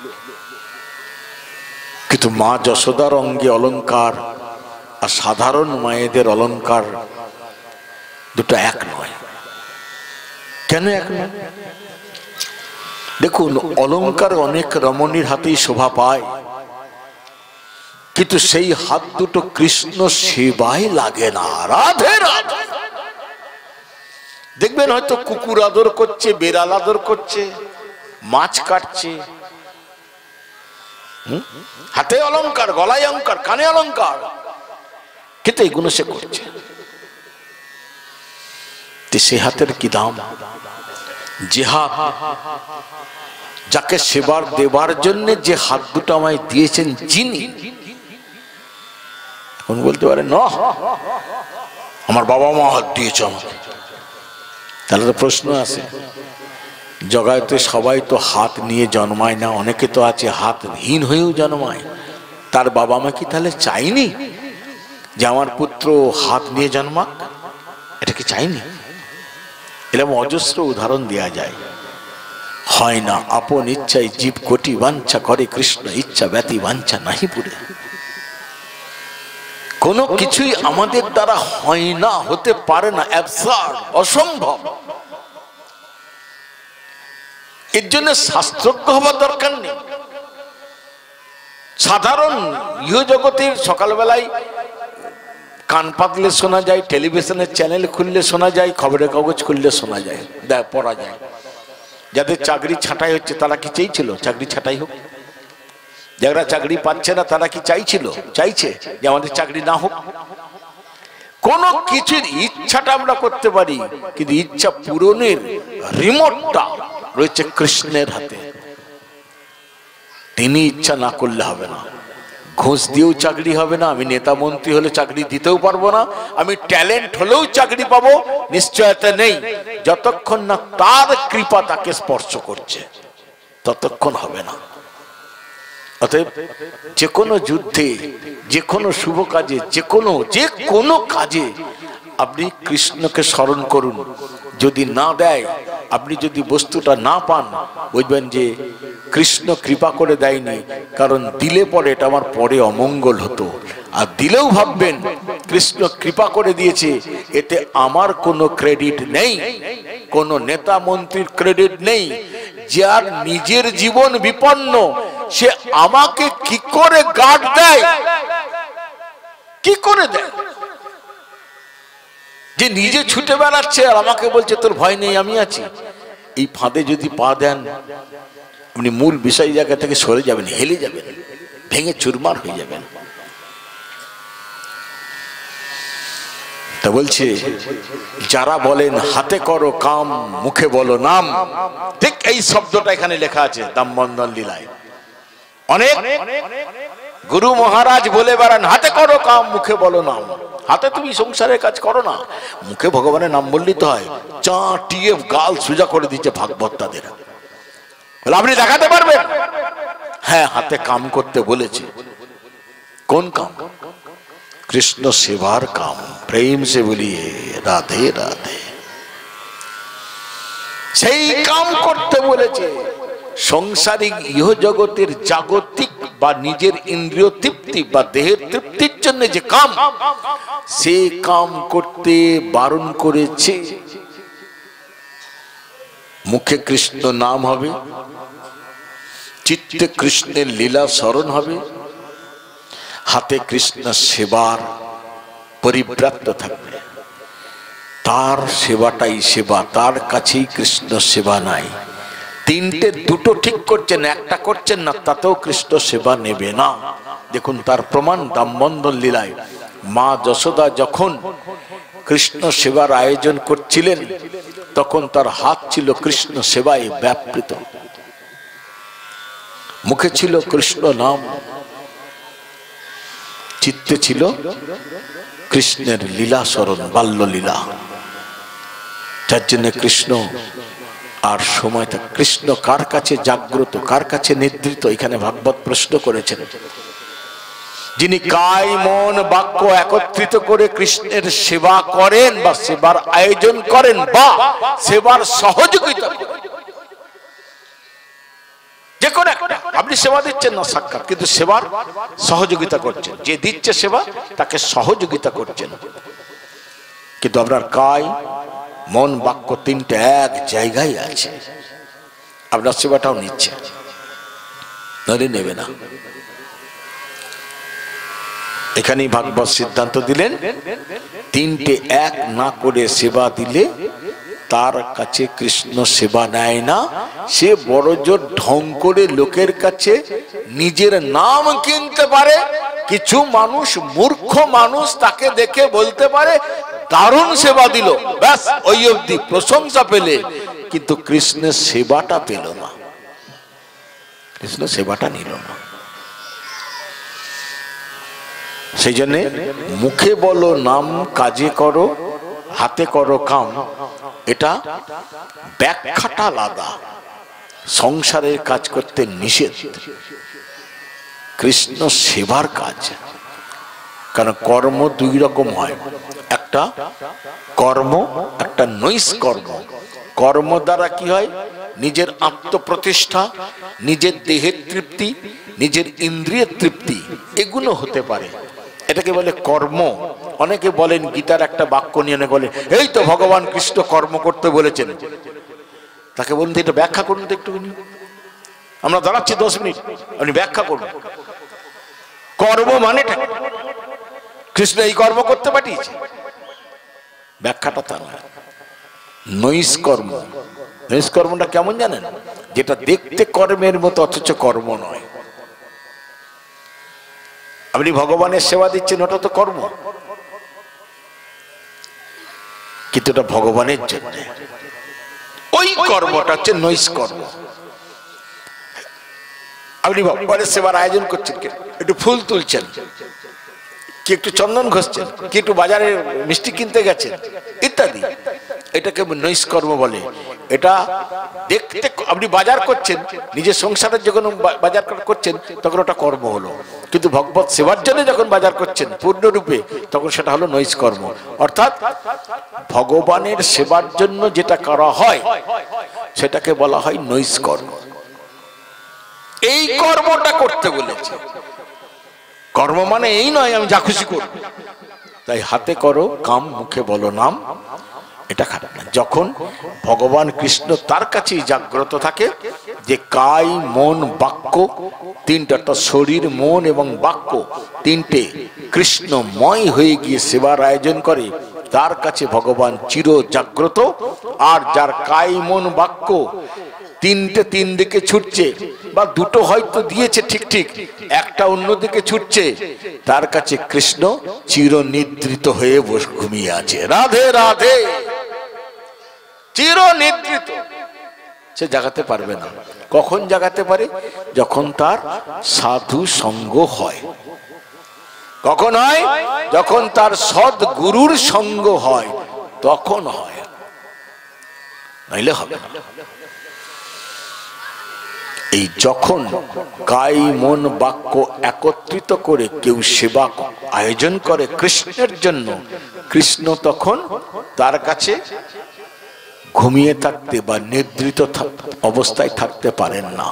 কিন্তু মা যশোদার অঙ্গে অলংকার আর সাধারণ মায়েদের অলংকার দুটো এক নয়। কেন এক নয়? দেখুন, অলংকার অনেক রমণীর হাতেই শোভা পায়, কিন্তু সেই হাত দুটো কৃষ্ণ সেবায় লাগে না। রাধে রাধে। দেখবেন হয়তো কুকুর আদর করছে, বেড়াল আদর করছে, মাছ কাটছে, হাতে অলংকার, গলায় অলংকার, কানে অলংকার, কিন্তু এগুলো সে করছে। সে হাতের কি দাম? যে হাত, যাকে সেবার দেবার জন্য যে হাত দুটো আমায় দিয়েছেন যিনি, এখন বলতে পারে না আমার বাবা মা হাত দিয়েছে আমাকে, তাহলে তো প্রশ্ন আছে, জগাতে সবাই তো হাত নিয়ে জন্মায় না, অনেকে তো আছে হাতহীন হয়েও জন্মায়। তার বাবা মা কি তাহলে চাইনি যে আমার পুত্র হাত নিয়ে জন্মাক? এটা কি চাইনি? এরকম অজস্র উদাহরণ দেওয়া যায়। হয় না আপন ইচ্ছায় জীব কোটি বাঞ্ছা করে, কৃষ্ণ ইচ্ছা ব্যতি বাঞ্ছা নাহি পুরে। কোনো কিছুই আমাদের দ্বারা হয় না, হতে পারে না, অ্যাবসার্ড, অসম্ভব। এর জন্য শাস্ত্রজ্ঞ হবার দরকার নেই। সাধারণ ইহজগতের সকালবেলায় কান পাতলে শোনা যায়, টেলিভিশনের চ্যানেল খুললে শোনা যায়, খবরের কাগজ খুললে শোনা যায়, পড়া যায়। যাদের চাকরি ছাঁটাই হচ্ছে তারা কি চেয়েছিল চাকরি ছাঁটাই হোক? যারা চাকরি পাচ্ছে না তারা কি চাইছে যে আমাদের চাকরি না হোক? কোন কিছুর ইচ্ছাটা আমরা করতে পারি, কিন্তু ইচ্ছা পূরণের রিমোটটা রয়েছে কৃষ্ণের হাতে। তিনি ইচ্ছা না করলে হবে না। ঘুষ দিয়েও চাকরি হবে না, আমি নেতা মন্ত্রী হলে চাকরি দিতেও পারবো না, আমি ট্যালেন্ট হলেও চাকরি পাবো নিশ্চয়তা নেই। যতক্ষণ না তার কৃপা তাকে স্পর্শ করছে ততক্ষণ হবে না। অতএব যে কোনো যুদ্ধে, যে কোনো শুভ কাজে, যে কোনো কাজে আপনি কৃষ্ণকে স্মরণ করুন। যদি না দেয়, আপনি যদি বস্তুটা না পান, বুঝবেন যে কৃষ্ণ কৃপা করে দেয়নি, কারণ দিলে পরে এটা আমার পরে অমঙ্গল হতো। আর দিলেও ভাববেন কৃষ্ণ কৃপা করে দিয়েছে, এতে আমার কোনো ক্রেডিট নেই, কোনো নেতা মন্ত্রীর ক্রেডিট নেই। যার নিজের জীবন বিপন্ন, সে আমাকে কি করে গার্ড দেয়, কি করে দেয়? যে নিজে ছুটে বেড়াচ্ছে আর আমাকে বলছে তোর ভয় নেই, আমি আছি। এই ফাঁদে যদি পা দেন, আপনি মূল বিষয় জায়গা থেকে সরে যাবেন, হেলে যাবেন, ভেঙে চুরমার হয়ে যাবেন। তা বলছে যারা বলেন হাতে করো কাম মুখে বলো নাম, ঠিক এই শব্দটা এখানে লেখা আছে দামবন্ধন লীলায়। অনেক গুরু মহারাজ বলে বেড়ান হাতে করো কাম মুখে বলো নাম। হাতে তুমি সংসারের কাজ করো না, মুখে ভগবানের নাম বললেই তো হয়। চাটিয়ে গাল সোজা করে দিচ্ছে ভাগবত তাদের। আপনি দেখাতে পারবেন? হ্যাঁ, হাতে কাম করতে বলেছে। কোন কাম? কৃষ্ণ সেবার কাম। প্রেম সে বলিয়ে রাধে রাধে, সেই কাম করতে বলেছে। সংসারিক ইহজগতের জাগতিক বা নিজের ইন্দ্রিয় তৃপ্তি বা দেহের তৃপ্তির জন্য যে কাম, সে কাম করতে বারণ করেছে। মুখে কৃষ্ণ নাম হবে, চিত্তে কৃষ্ণের লীলা স্মরণ হবে, হাতে কৃষ্ণ সেবার পরিব্রাপ্ত থাকবে। তার সেবাটাই সেবা, তার কাছেই কৃষ্ণ সেবা নাই। তিনটে দুটো ঠিক করছেন, একটা করছেন না, তাতেও কৃষ্ণ সেবা নেবে না। দেখুন তার প্রমাণ দামবন্ধন লীলায়। মা যশোদা যখন কৃষ্ণ সেবার আয়োজন করছিলেন, তখন তার হাত ছিল কৃষ্ণ সেবায় ব্যাপৃত, মুখে ছিল কৃষ্ণ নাম, চিত্তে ছিল কৃষ্ণের লীলা স্মরণ, বাল্য লীলা। যার জন্য কৃষ্ণ আর সময়টা, কৃষ্ণ কার কাছে জাগ্রত, কার কাছে নিদ্রিত, এখানে ভাগবত প্রশ্ন করেছেন। যিনি কায় মন বাক্য একত্রিত করে কৃষ্ণের সেবা করেন বা সেবার আয়োজন করেন বা সেবার সহযোগিতা করেন, যে কোনো একটা, আপনি সেবা দিচ্ছেন না সাক্ষাৎ, কিন্তু সেবার সহযোগিতা করছেন। যে দিচ্ছে সেবা তাকে সহযোগিতা করছেন। কিন্তু আপনার কায় মন বাক্য তিনটে এক জায়গায় আছে, আপনার সেবাটাও নিচ্ছে, নইলে নেবে না। এখানেই ভাগবত সিদ্ধান্ত দিলেন, তিনটে এক না করে সেবা দিলে তার কাছে কৃষ্ণ সেবা নেয় না। সে বড় জোর ঢং করে লোকের কাছে নিজের নাম কিনতে পারে। কিছু মানুষ, মূর্খ মানুষ, তাকে দেখে বলতে পারে দারুণ সেবা দিল, ব্যাস ওই অবধি প্রশংসা পেলে, কিন্তু কৃষ্ণের সেবাটা পেল না, কৃষ্ণ সেবাটা নিল না। সেই জন্য মুখে বলো নাম, কাজে করো, হাতে করো কাম, এটা ব্যাখ্যাটা আলাদা। সংসারের কাজ করতে নিষেধ, কৃষ্ণ সেবার কাজ। কারণ কর্ম দুই রকম হয়, একটা একটা কর্ম, একটা নৈস কর্ম। কর্ম দ্বারা কি হয়? নিজের আত্মপ্রতিষ্ঠা, নিজের দেহের তৃপ্তি, নিজের ইন্দ্রিয়ের তৃপ্তি, এগুলো হতে পারে। এটাকে বলে কর্ম। অনেকে বলেন, গীতার একটা বাক্য নিয়ে অনেকে বলে, এই তো ভগবান কৃষ্ণ কর্ম করতে বলেছেন। তাকে বলুন, এটা ব্যাখ্যা করুন তো একটু। আমরা দাঁড়াচ্ছি 10 মিনিট, আপনি ব্যাখ্যা করুন কর্ম মানে কৃষ্ণ এই কর্ম করতে পাঠিয়েছে, ব্যাখ্যাটা তা নয়। নৈস কর্ম। নৈস কর্মটা কেমন জানেন? যেটা দেখতে কর্মের মতো অথচ কর্ম নয়। আপনি ভগবানের সেবা দিচ্ছেন, ওটা তো কর্ম, কিন্তু এটা ভগবানের জন্য। ওই কর্মটা হচ্ছে নৈস কর্ম। আপনি ভগবানের সেবার আয়োজন করছেন, একটু ফুল তুলছেন, কি একটু চন্দন ঘষছেন, কি একটু বাজারে মিষ্টি কিনতে গেছেন, ইত্যাদি, এটাকে নৈস কর্ম বলে। এটা দেখতে, আপনি বাজার করছেন, নিজের সংসারের যখন বাজার করছেন তখন ওটা কর্ম হলো, কিন্তু ভগবত সেবার জন্য যখন বাজার করছেন পূর্ণরূপে, তখন সেটা হলো নৈস কর্ম। অর্থাৎ ভগবানের সেবার জন্য যেটা করা হয় সেটাকে বলা হয় নৈস কর্ম। এই কর্মটা করতে বলেছে। কর্ম মানে এই নয় আমি যা খুশি করব, তাই হাতে করো কাম মুখে বলো নাম, এটা খারাপ না। যখন ভগবান কৃষ্ণ তার কাছেই জাগ্রত থাকে, যে কায় মন বাক্য তিনটা, অর্থাৎ শরীর মন এবং বাক্য তিনটে কৃষ্ণময় হয়ে গিয়ে সেবার আয়োজন করে, তার কাছে ভগবান চির জাগ্রত। আর যার কায় মন বাক্য তিনটে তিন দিকে ছুটছে, বা দুটো হয়তো দিয়েছে ঠিক ঠিক, একটা অন্যদিকে ছুটছে, তার কাছে কৃষ্ণ চির নিদ্রিত হয়ে ঘুমিয়ে আছে। রাধে রাধে। চির নিদ্রিত, সে জাগাতে পারবে না। কখন জাগাতে পারে? যখন তার সাধু সঙ্গ হয়। কখন হয়? যখন তার সদ্গুরুর সঙ্গ হয়, তখন হয়, নাইলে হবে না। এই যখন কায় মন বাক্য একত্রিত করে কেউ সেবা আয়োজন করে কৃষ্ণের জন্য, কৃষ্ণ তখন তার কাছে ঘুমিয়ে থাকতে বা নিদ্রিত অবস্থায় থাকতে পারেন না।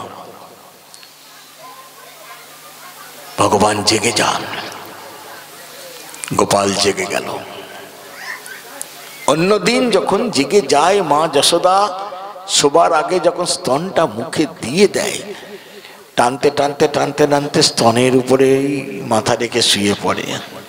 ভগবান জেগে যান। গোপাল জেগে গেল। অন্যদিন যখন জেগে যায়, মা যশোদা শোবার আগে যখন স্তনটা মুখে দিয়ে দেয়, টানতে টানতে টানতে টানতে স্তনের উপরে মাথা রেখে শুয়ে পড়ে।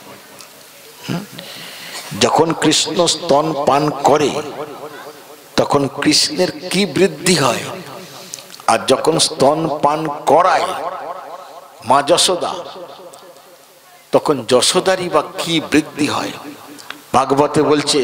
যখন কৃষ্ণ স্তন পান করে তখন কৃষ্ণের কি বৃদ্ধি হয়, আর যখন স্তন পান করায় মা যশোদা, তখন যশোদারই বা কি বৃদ্ধি হয়। ভাগবতে বলছে,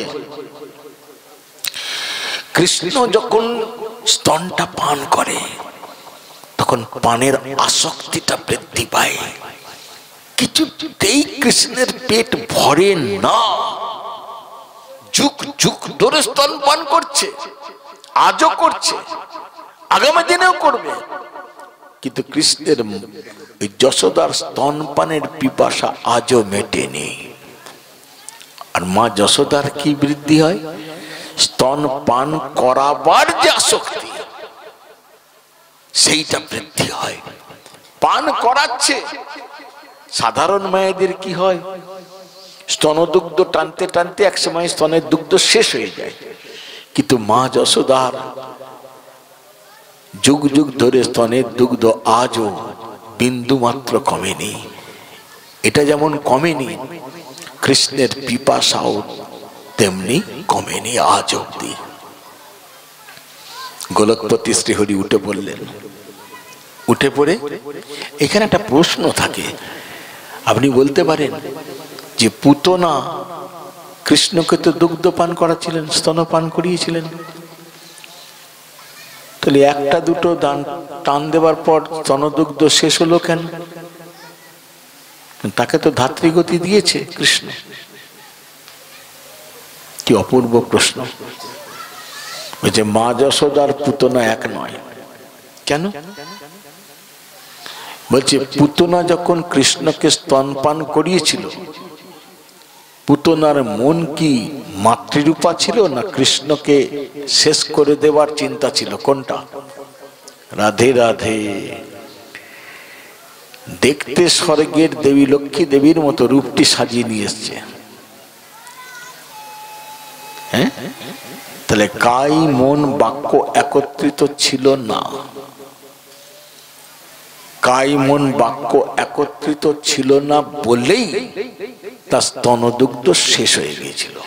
কৃষ্ণ যখন স্তনটা পান করে তখন পানের আসক্তিটা বৃদ্ধি পায়। কিছুতেই কৃষ্ণের পেট ভরে না। যুগ যুগ ধরে স্তন পান করছে, আজও করছে, আগামী দিনেও করবে, কিন্তু কৃষ্ণের যশোদার স্তনপানের পিপাসা আজও মেটেনি। আর মা যশোদার কি বৃদ্ধি হয়? স্তন পান করাবার যে আসক্তি, সেইটা বৃদ্ধি হয়। পান করাচ্ছে। সাধারণ মায়েদের কি হয়? স্তনদুগ্ধ টানতে টানতে একসময় স্তনের দুগ্ধ শেষ হয়ে যায়, কিন্তু মা যশোদার যুগ যুগ ধরে স্তনের দুগ্ধ আজও বিন্দু মাত্র কমেনি। এটা যেমন কমেনি, কৃষ্ণের পিপাসাও তেমনি কমেনি আজ অব্দি। গোলকপতি শ্রীহরি উঠে পড়লেন। উঠে পড়ে এখানে একটা প্রশ্ন থাকে। আপনি বলতে পারেন যে পুতনা কৃষ্ণকে তো দুগ্ধ পান করাচ্ছিলেন, স্তনপান করিয়েছিলেন, তাহলে একটা দুটো টান দেবার পর স্তনদুগ্ধ শেষ হলো কেন? তাকে তো ধাত্রীগতি দিয়েছে কৃষ্ণ। কি অপূর্ব প্রশ্ন। যে মা যশোদার পুতনা এক নয় কেন? বলছে পুতনা যখন কৃষ্ণকে স্তনপান করিয়েছিল পুতনার মন কি মাতৃরূপা ছিল না কৃষ্ণকে শেষ করে দেওয়ার চিন্তা ছিল? কোনটা? রাধে রাধে। দেখতে স্বর্গের দেবী লক্ষ্মী দেবীর মতো রূপটি সাজিয়ে নিয়ে এসছে। হ্যাঁ, তাহলে কায় মন বাক্য একত্রিত ছিল না। কায় মন বাক্য একত্রিত ছিল না বলেই তার স্তনদুগ্ধ শেষ হয়ে গিয়েছিল।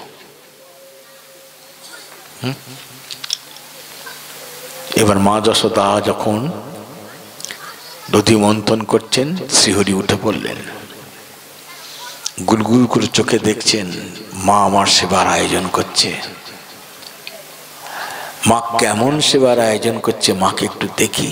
এবার মা যশোদা যখন দধি মন্থন করছেন, শ্রীহরি উঠে পড়লেন, গুলগুল করে চোখে দেখছেন মা আমার সেবার আয়োজন করছে। মা কেমন সেবার আয়োজন করছে মাকে একটু দেখি।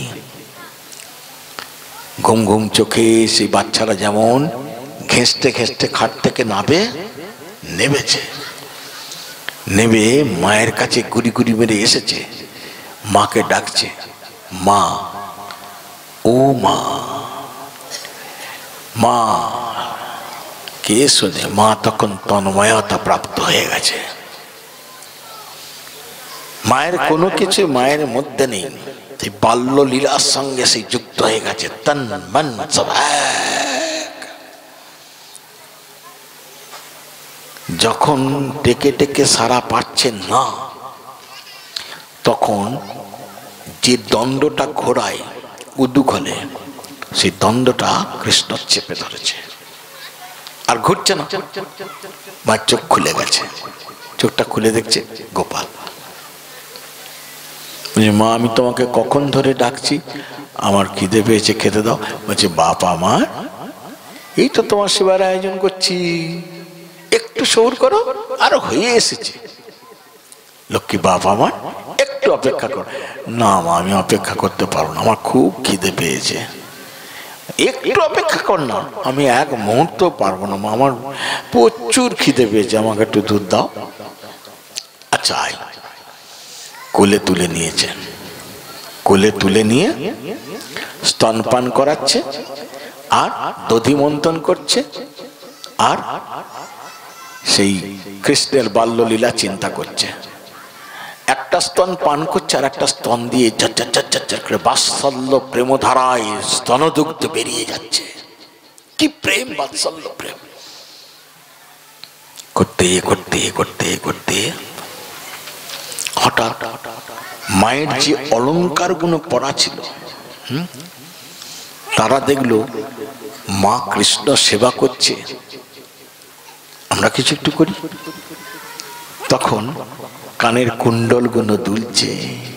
ঘুম ঘুম চোখে সেই বাচ্চারা যেমন ঘেঁষতে ঘেঁষতে খাট থেকে নেমেছে, নেমে মায়ের কাছে গুড়ি গুড়ি মেরে এসেছে, মাকে ডাকছে, মা, ও মা, মা। কে শোনে? মা তখন তন্ময়তা প্রাপ্ত হয়ে গেছে। মায়ের কোনো কিছু মায়ের মধ্যে নেই, সেই বাল্য লীলার সঙ্গে সেই যুক্ত হয়ে গেছে। তন মন সব এক। যখন ডেকে ডেকে সারা পাচ্ছেন না, তখন যে দণ্ডটা ঘোড়ায় উদুখলে, সেই দণ্ডটা কৃষ্ণ চেপে ধরেছে, আর ঘুরছে না। মার চোখ খুলে গেছে, চোখটা খুলে দেখছে গোপাল। মা, আমি তোমাকে কখন ধরে ডাকছি, আমার খিদে পেয়েছে, খেতে দাও। বলছে, বাপ আমার, এই তো তোমার সেবার আয়োজন করছি, একটু সবুর করো, আর হয়ে এসেছে। লক্ষ্মী, বাপ আমার, একটু অপেক্ষা করো। না মা, আমি অপেক্ষা করতে পারবো না, আমার খুব খিদে পেয়েছে। একটু অপেক্ষা কর না। আমি এক মুহূর্ত পারবো না মা, আমার প্রচুর খিদে পেয়েছে, আমাকে একটু দুধ দাও। আচ্ছা আয়। কোলে তুলে নিয়েছেন, কোলে তুলে নিয়ে স্তনপান করাচ্ছে, আর দধি মন্থন করছে, আর সেই কৃষ্ণের বাল্যলীলা চিন্তা করছে। একটা স্তন পান করছে, আর একটা স্তন দিয়ে ঝরঝর করে বাৎসল্য প্রেমধারায় স্তনদুগ্ধ বেরিয়ে যাচ্ছে। কি প্রেম, বাৎসল্য প্রেম। করতে করতে করতে করতে হঠাৎ মায়ের যে অলঙ্কার গুলো পড়া ছিল, তারা দেখলো মা কৃষ্ণ সেবা করছে, আমরা কিছু একটু করি। তখন কানের কুণ্ডল গুলো দুলছে,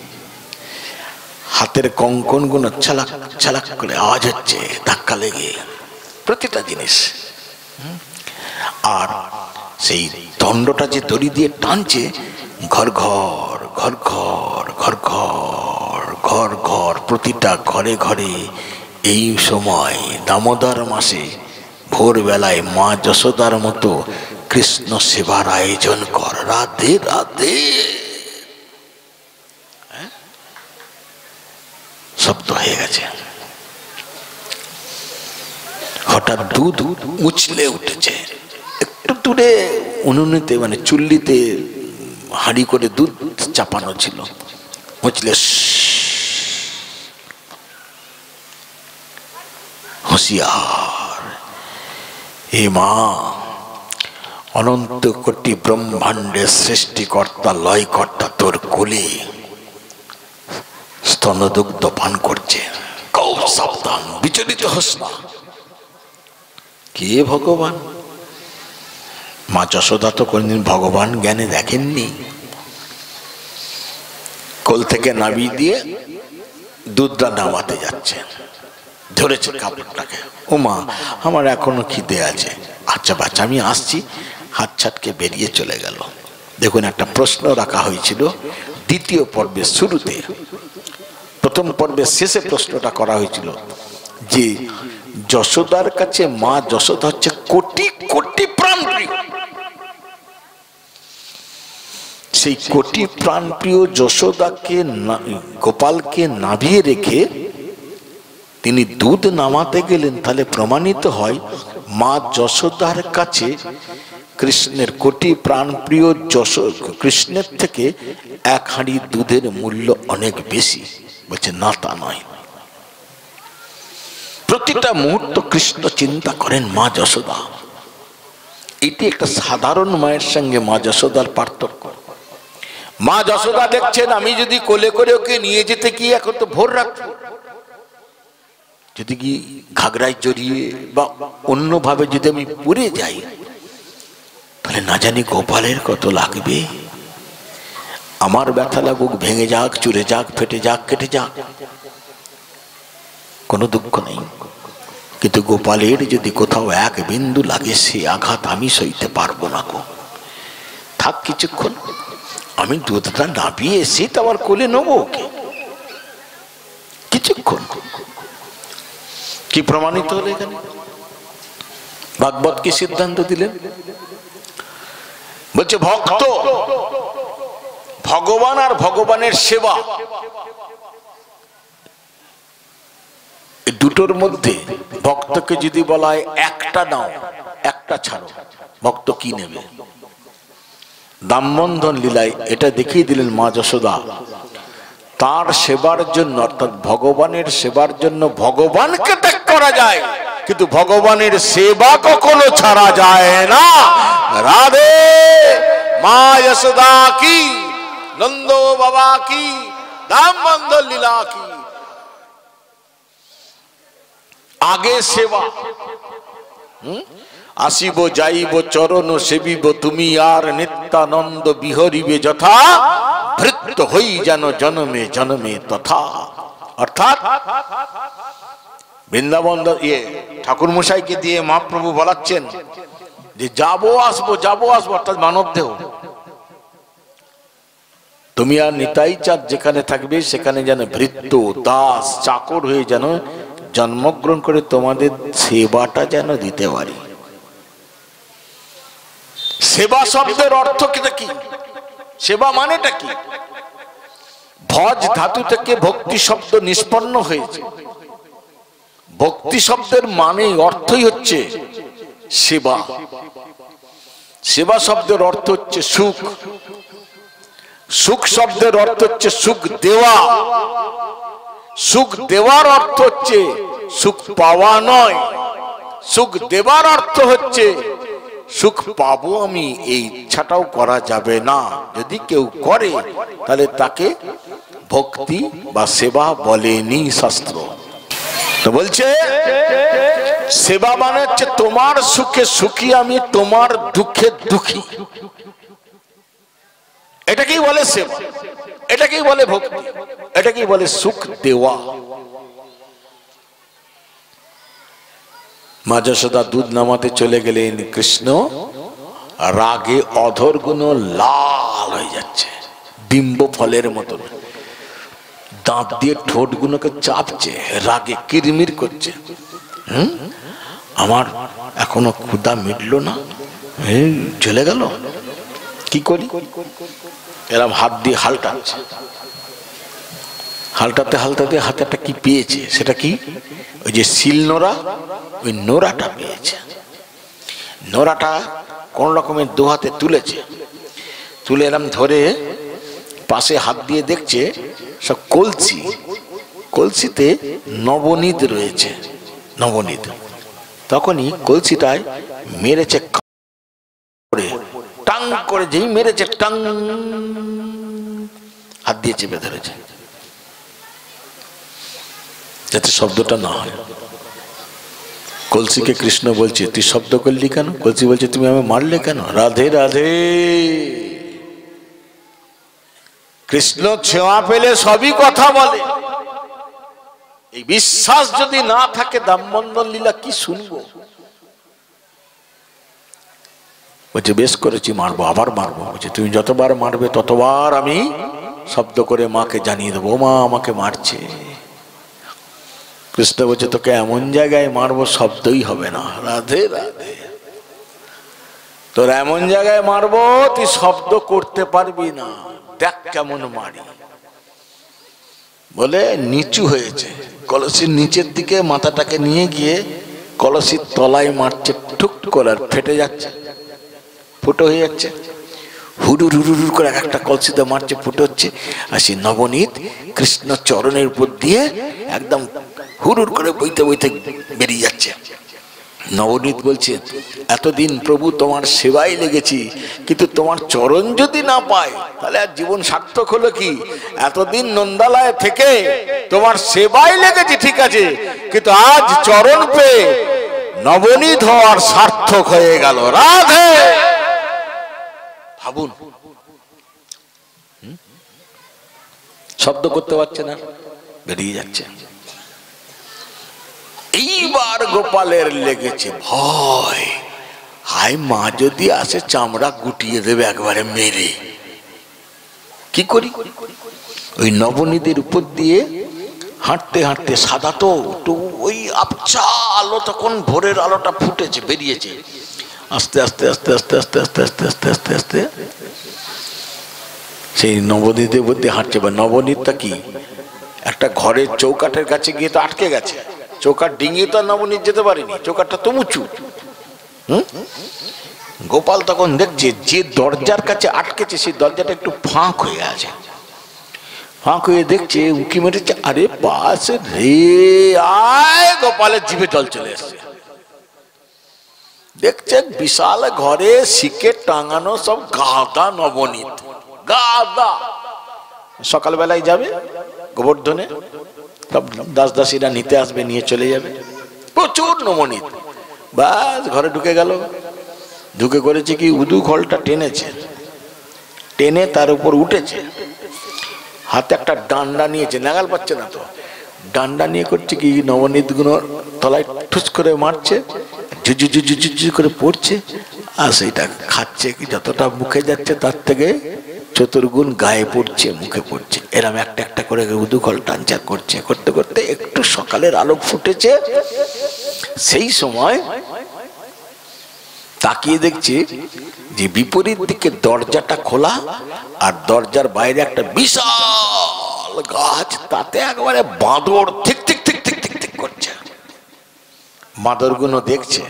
হাতের কঙ্কন গুলো ছালাক ছালাক করে আওয়াজ হচ্ছে, ধাক্কা লেগে প্রতিটা জিনিস। আর সেই দণ্ডটা যে দড়ি দিয়ে টানছে, ঘর ঘর ঘর ঘর ঘর ঘর ঘর ঘর, প্রতিটা ঘরে ঘরে এই সময় দামোদর মাসে ভোরবেলায় মা যশোদার মতো কৃষ্ণ সেবার আয়োজন কর। রাধে রাধে শব্দ হয়ে গেছে। হঠাৎ দুধ উছলে উঠেছে, একটু দূরে উনুনেতে মানে চুল্লিতে হাঁড়ি করে দুধ চাপানো ছিল, উছলে হুঁশিয়ার, হে মা, অনন্ত কোটি ব্রহ্মাণ্ডের সৃষ্টিকর্তা লয়কর্তা তোর কোলে স্তনদুগ্ধ পান করছে, খুব সাবধান, বিচলিত হোস না। কে ভগবান? মা যশোদা তো কোনদিন ভগবান জ্ঞানে দেখেননি। কোল থেকে নামিয়ে দিয়ে দুধটা নামাতে যাচ্ছে, ধরেছে কাপড়টাকে। ও মা, আমার এখনো খিদে আছে। আচ্ছা বাচ্চা, আমি আসছি। হাত ছাটকে বেরিয়ে চলে গেল। দেখুন, একটা প্রশ্ন রাখা হয়েছিল দ্বিতীয় পর্বের শুরুতে। প্রথম পর্বের শেষে প্রশ্নটা করা হয়েছিল যে যশোদার কাছে মা যশোদা হচ্ছে কোটি কোটি প্রাণপ্রিয়। সেই কোটি প্রাণপ্রিয় যশোদাকে, গোপালকে নাভিয়ে রেখে তিনি দুধ নামাতে গেলেন। তাহলে প্রমাণিত হয় মা যশোদার কাছে কৃষ্ণের কোটি প্রাণপ্রিয় কৃষ্ণের থেকে এক হাঁড়ি দুধের মূল্য অনেক বেশি। বলছে না, তা নয়। প্রতিটা মুহূর্ত কৃষ্ণ চিন্তা করেন মা যশোদা। এটি একটা সাধারণ মায়ের সঙ্গে মা যশোদার পার্থক্য। মা যশোদা দেখছেন আমি যদি কোলে করে ওকে নিয়ে যেতে গিয়ে, এখন তো ভোর রাখবো, যদি কি ঘাগড়ায় জড়িয়ে বা অন্যভাবে যদি আমি পুড়ে যাই, তাহলে না জানি গোপালের কত লাগবে। আমার ব্যথা লাগুক, ভেঙে যাক, চুরে যাক, ফেটে যাক, কেটে যাক, কোনো দুঃখ নেই। কিন্তু গোপালের যদি কোথাও এক বিন্দু লাগে, সে আঘাত আমি সইতে পারবো না গো। থাক কিছুক্ষণ, আমি দুধটা নাবিয়ে এসে তো আমার কোলে নেবো ওকে, কিছুক্ষণ। কি প্রমাণিত হলো এখানে? ভাগবত কি সিদ্ধান্ত দিলেন? বলছে ভক্ত, ভগবান আর ভগবানের সেবা, দুটোর মধ্যে ভক্তকে যদি বলা হয় একটা নাও, একটা ছাড়ো, ভক্ত কি নেবে? দামবন্ধন লীলায় এটা দেখিয়ে দিলেন মা যশোদা। তার সেবার জন্য, অর্থাৎ ভগবানের সেবার জন্য ভগবানকে ত্যাগ করা যায়, কিন্তু ভগবানের সেবা কখনো ছাড়া যায় না। রাধে মা যশোদা কি, নন্দ বাবা কি, দামবন্ধন লীলা কি। আগে সেবা, আসিব যাইব চরণ সেবিব তুমি আর নিত্যানন্দ বিহরিবে যথা, ভৃত্য হই যেন জনমে জনমে তথা। অর্থাৎ বৃন্দাবন ঠাকুর মশাইকে দিয়ে মহাপ্রভু বলাচ্ছেন যে যাবো আসবো, যাবো আসবো, অর্থাৎ মানব দেহ। তুমি আর নিতাই চাঁদ যেখানে থাকবে সেখানে যেন ভৃত্য, দাস, চাকর হয়ে যেন জন্মগ্রহণ করে তোমাদের সেবাটা যেন দিতে পারি। সেবা শব্দের অর্থ কি? সেবা মানেটা কি? ভজ ধাতু থেকে ভক্তি শব্দ নিষ্পন্ন হয়েছে। ভক্তি শব্দের মানে অর্থই হচ্ছে সেবা। সেবা শব্দের অর্থ হচ্ছে সুখ। সুখ শব্দের অর্থ হচ্ছে সুখ দেওয়া। সুখ দেওয়ার অর্থ হচ্ছে সুখ পাওয়া নয়। সুখ দেবার অর্থ হচ্ছে সুখ পাবো আমি, এই ইচ্ছাটাও করা যাবে না। যদি কেউ করে তাহলে তাকে ভক্তি বা সেবা বলেনি শাস্ত্র। তো বলছে সেবা মানে হচ্ছে তোমার সুখে সুখী আমি, তোমার দুঃখে দুঃখী। এটাকেই বলে সেবা, এটাকেই বলে ভক্তি, এটাকেই বলে সুখ দেওয়া। মা যশোদা দুধ নামাতে চলে গেলেন, কৃষ্ণ রাগে অধর গুণ লাল হয়ে যাচ্ছে, ডিম্ব ফলের মতন। দাঁত দিয়ে ঠোঁট গুলোকে চাপছে, রাগে কিরমির করছে। আমার এখনো ক্ষুধা মিটলো না, চলে গেল, কি করি? এরম হাত দিয়ে হালটাচ্ছে, হালটাতে হালটাতে হাতে একটা কি পেয়েছে, সেটা কি? ওই যে শিল নোড়া, ওই নোড়াটা পেয়েছে। নোড়াটা কোন রকমের দু হাতে তুলেছে, তুলে এরম ধরে পাশে হাত দিয়ে দেখছে সব কলসি, কলসিতে নবনীত রয়েছে, নবনীত। তখনই কলসিটায় মেরেছে করে, টাং করে, যেই মেরেছে টাং, হাত দিয়ে চেপে ধরেছে যাতে শব্দটা না হয়। কলসিকে কৃষ্ণ বলছে তুই শব্দ করলি কেন? কলসি বলছে তুমি আমায় মারলে কেন? রাধে রাধে। কৃষ্ণ ছোঁয়া পেলে সবই কথা বলে। এই বিশ্বাস যদি না থাকে দামবন্ধন লীলা কি শুনবো? বলছে বেশ করেছি, মারবো, আবার মারবো। বলছে তুমি যতবার মারবে ততবার আমি শব্দ করে মাকে জানিয়ে দেবো, মা আমাকে মারছে। কৃষ্ণ বলছে তোকে এমন জায়গায় মারবো শব্দই হবে না। রাধে রাধে। তোর এমন জায়গায় মারবো তুই শব্দ করতে পারবি না, দেখ কেমন মারি। বলে নিচু হয়েছে, কলসির নিচের দিকে মাথাটাকে নিয়ে গিয়ে কলসির তলায় মারছে, ঠুক করে, আর ফেটে যাচ্ছে। ফুটো হয়ে যাচ্ছে, হুড়ুর হুড়ুর করে একটা কলসিতে মারছে, ফুটো হচ্ছে, আর সেই নবনীত কৃষ্ণ চরণের উপর দিয়ে একদম হুড়ুর করে বইতে বইতে বেরিয়ে যাচ্ছে। নবনীত বলছে, এতদিন প্রভু তোমার সেবায় লেগেছি, কিন্তু তোমার চরণ যদি না পাই তাহলে আর জীবন সার্থক হলো কি? এতদিন নন্দালয়ে থেকে তোমার সেবায় লেগেছি ঠিক আছে, কিন্তু আজ চরণ পেয়ে নবনীত হওয়ার সার্থক হয়ে গেল। রাধে। ভাবুন, শব্দ করতে পারছে না, বেরিয়ে যাচ্ছে। এইবার গোপালের লেগেছে ভয়, হায় মা যদি আসে চামড়া গুটিয়ে দেবে একবারে মেরে, কি করি? ওই নবনীতের উপর দিয়ে হাঁটতে হাঁটতে, সাদা তো ওই আবছা আলো, তখন ভোরের আলোটা ফুটেছে, বেরিয়েছে, আস্তে আস্তে আস্তে আস্তে আস্তে আস্তে আস্তে আস্তে আস্তে আস্তে সেই নবনীতের উপর দিয়ে হাঁটছে। বা নবনীতটা কি একটা ঘরের চৌকাঠের কাছে গিয়ে তো আটকে গেছে, চৌকাঠ ডিঙিয়ে তো নবনীত যেতে পারেনি, চৌকাঠটা তো উঁচু। গোপাল তখন দেখছে যে দরজার কাছে আটকেছে সেই দরজাটা একটু ফাঁক হয়ে আছে, ফাঁক হয়ে দেখছে, উঁকি মেরেছে, আরে বাস রে, আয়! গোপালের জিভে জল চলে এসছে। দেখছে বিশাল ঘরে শিকে টাঙানো সব গাদা নবনীত, গাদা। সকালবেলায় যাবে গোবর্ধনে, সব দাস দাসীরা নিতে আসবে, নিয়ে চলে যাবে, প্রচুর নবনীত। বাস ঘরে ঢুকে গেল, ঢুকে করেছে কি, উদু খলটা টেনেছে, টেনে তার উপর উঠেছে, হাতে একটা ডান্ডা নিয়েছে, নাগাল পাচ্ছে না তো, ডান্ডা নিয়ে করছে কি, নবনীত গুলো তলায় ঠুস করে মারছে, ঝুঝু ঝুঝু ঝুঝু করে পড়ছে, আর সেইটা খাচ্ছে, যতটা মুখে যাচ্ছে তার থেকে চতুর্গুণ গায়ে পড়ছে, মুখে পড়ছে, এরম একটা একটা করে উদুখল টানচা করছে। করতে করতে একটু সকালের আলো ফুটেছে, সেই সময় তাকিয়ে দেখছে যে বিপরীত দিকে দরজাটা খোলা, আর দরজার বাইরে একটা বিশাল গাছ, তাতে একেবারে বাঁদর ঠিক ঠিক ঠিক ঠিক ঠিক ঠিক করছে। বাঁদরগুলো দেখছে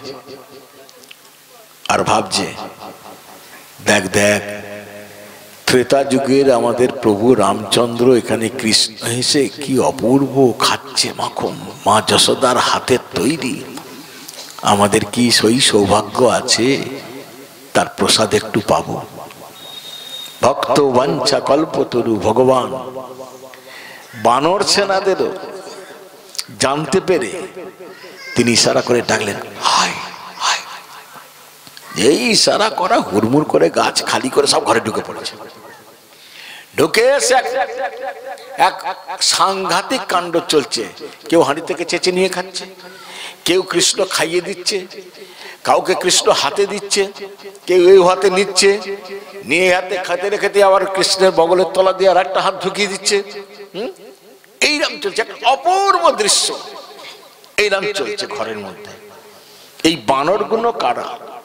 আর ভাবছে, দেখ দেখ, ত্রেতা যুগের আমাদের প্রভু রামচন্দ্র এখানে কৃষ্ণ এসে কি অপূর্ব খাচ্ছে মাখন, মা যশোদার হাতের তৈরি, আমাদের কি সেই সৌভাগ্য আছে তার প্রসাদ একটু পাবো? ভক্ত বাঞ্ছা কল্পতরু ভগবান বানর সেনাদেরও জানতে পেরে তিনি ইশারা করে ডাকলেন, হায় হায়। এই ইশারা করা, হুড়মুড় করে গাছ খালি করে সব ঘরে ঢুকে পড়েছে। ঢুকে এসে এক সাংঘাতিক কাণ্ড চলছে। কেউ হাঁড়ি থেকে চেঁচে নিয়ে খাচ্ছে, কেউ কৃষ্ণ খাইয়ে দিচ্ছে, কাউকে কৃষ্ণ হাতে দিচ্ছে, কেউ এই হাতে নিচ্ছে, নিয়ে হাতে খেতে রেখেতে আবার কৃষ্ণের বগলের তলা দিয়ে আর একটা হাত ঢুকিয়ে দিচ্ছে। এইরকম চলছে, একটা অপূর্ব দৃশ্য এইরকম চলছে ঘরের মধ্যে। এই বানরগুলো কারা?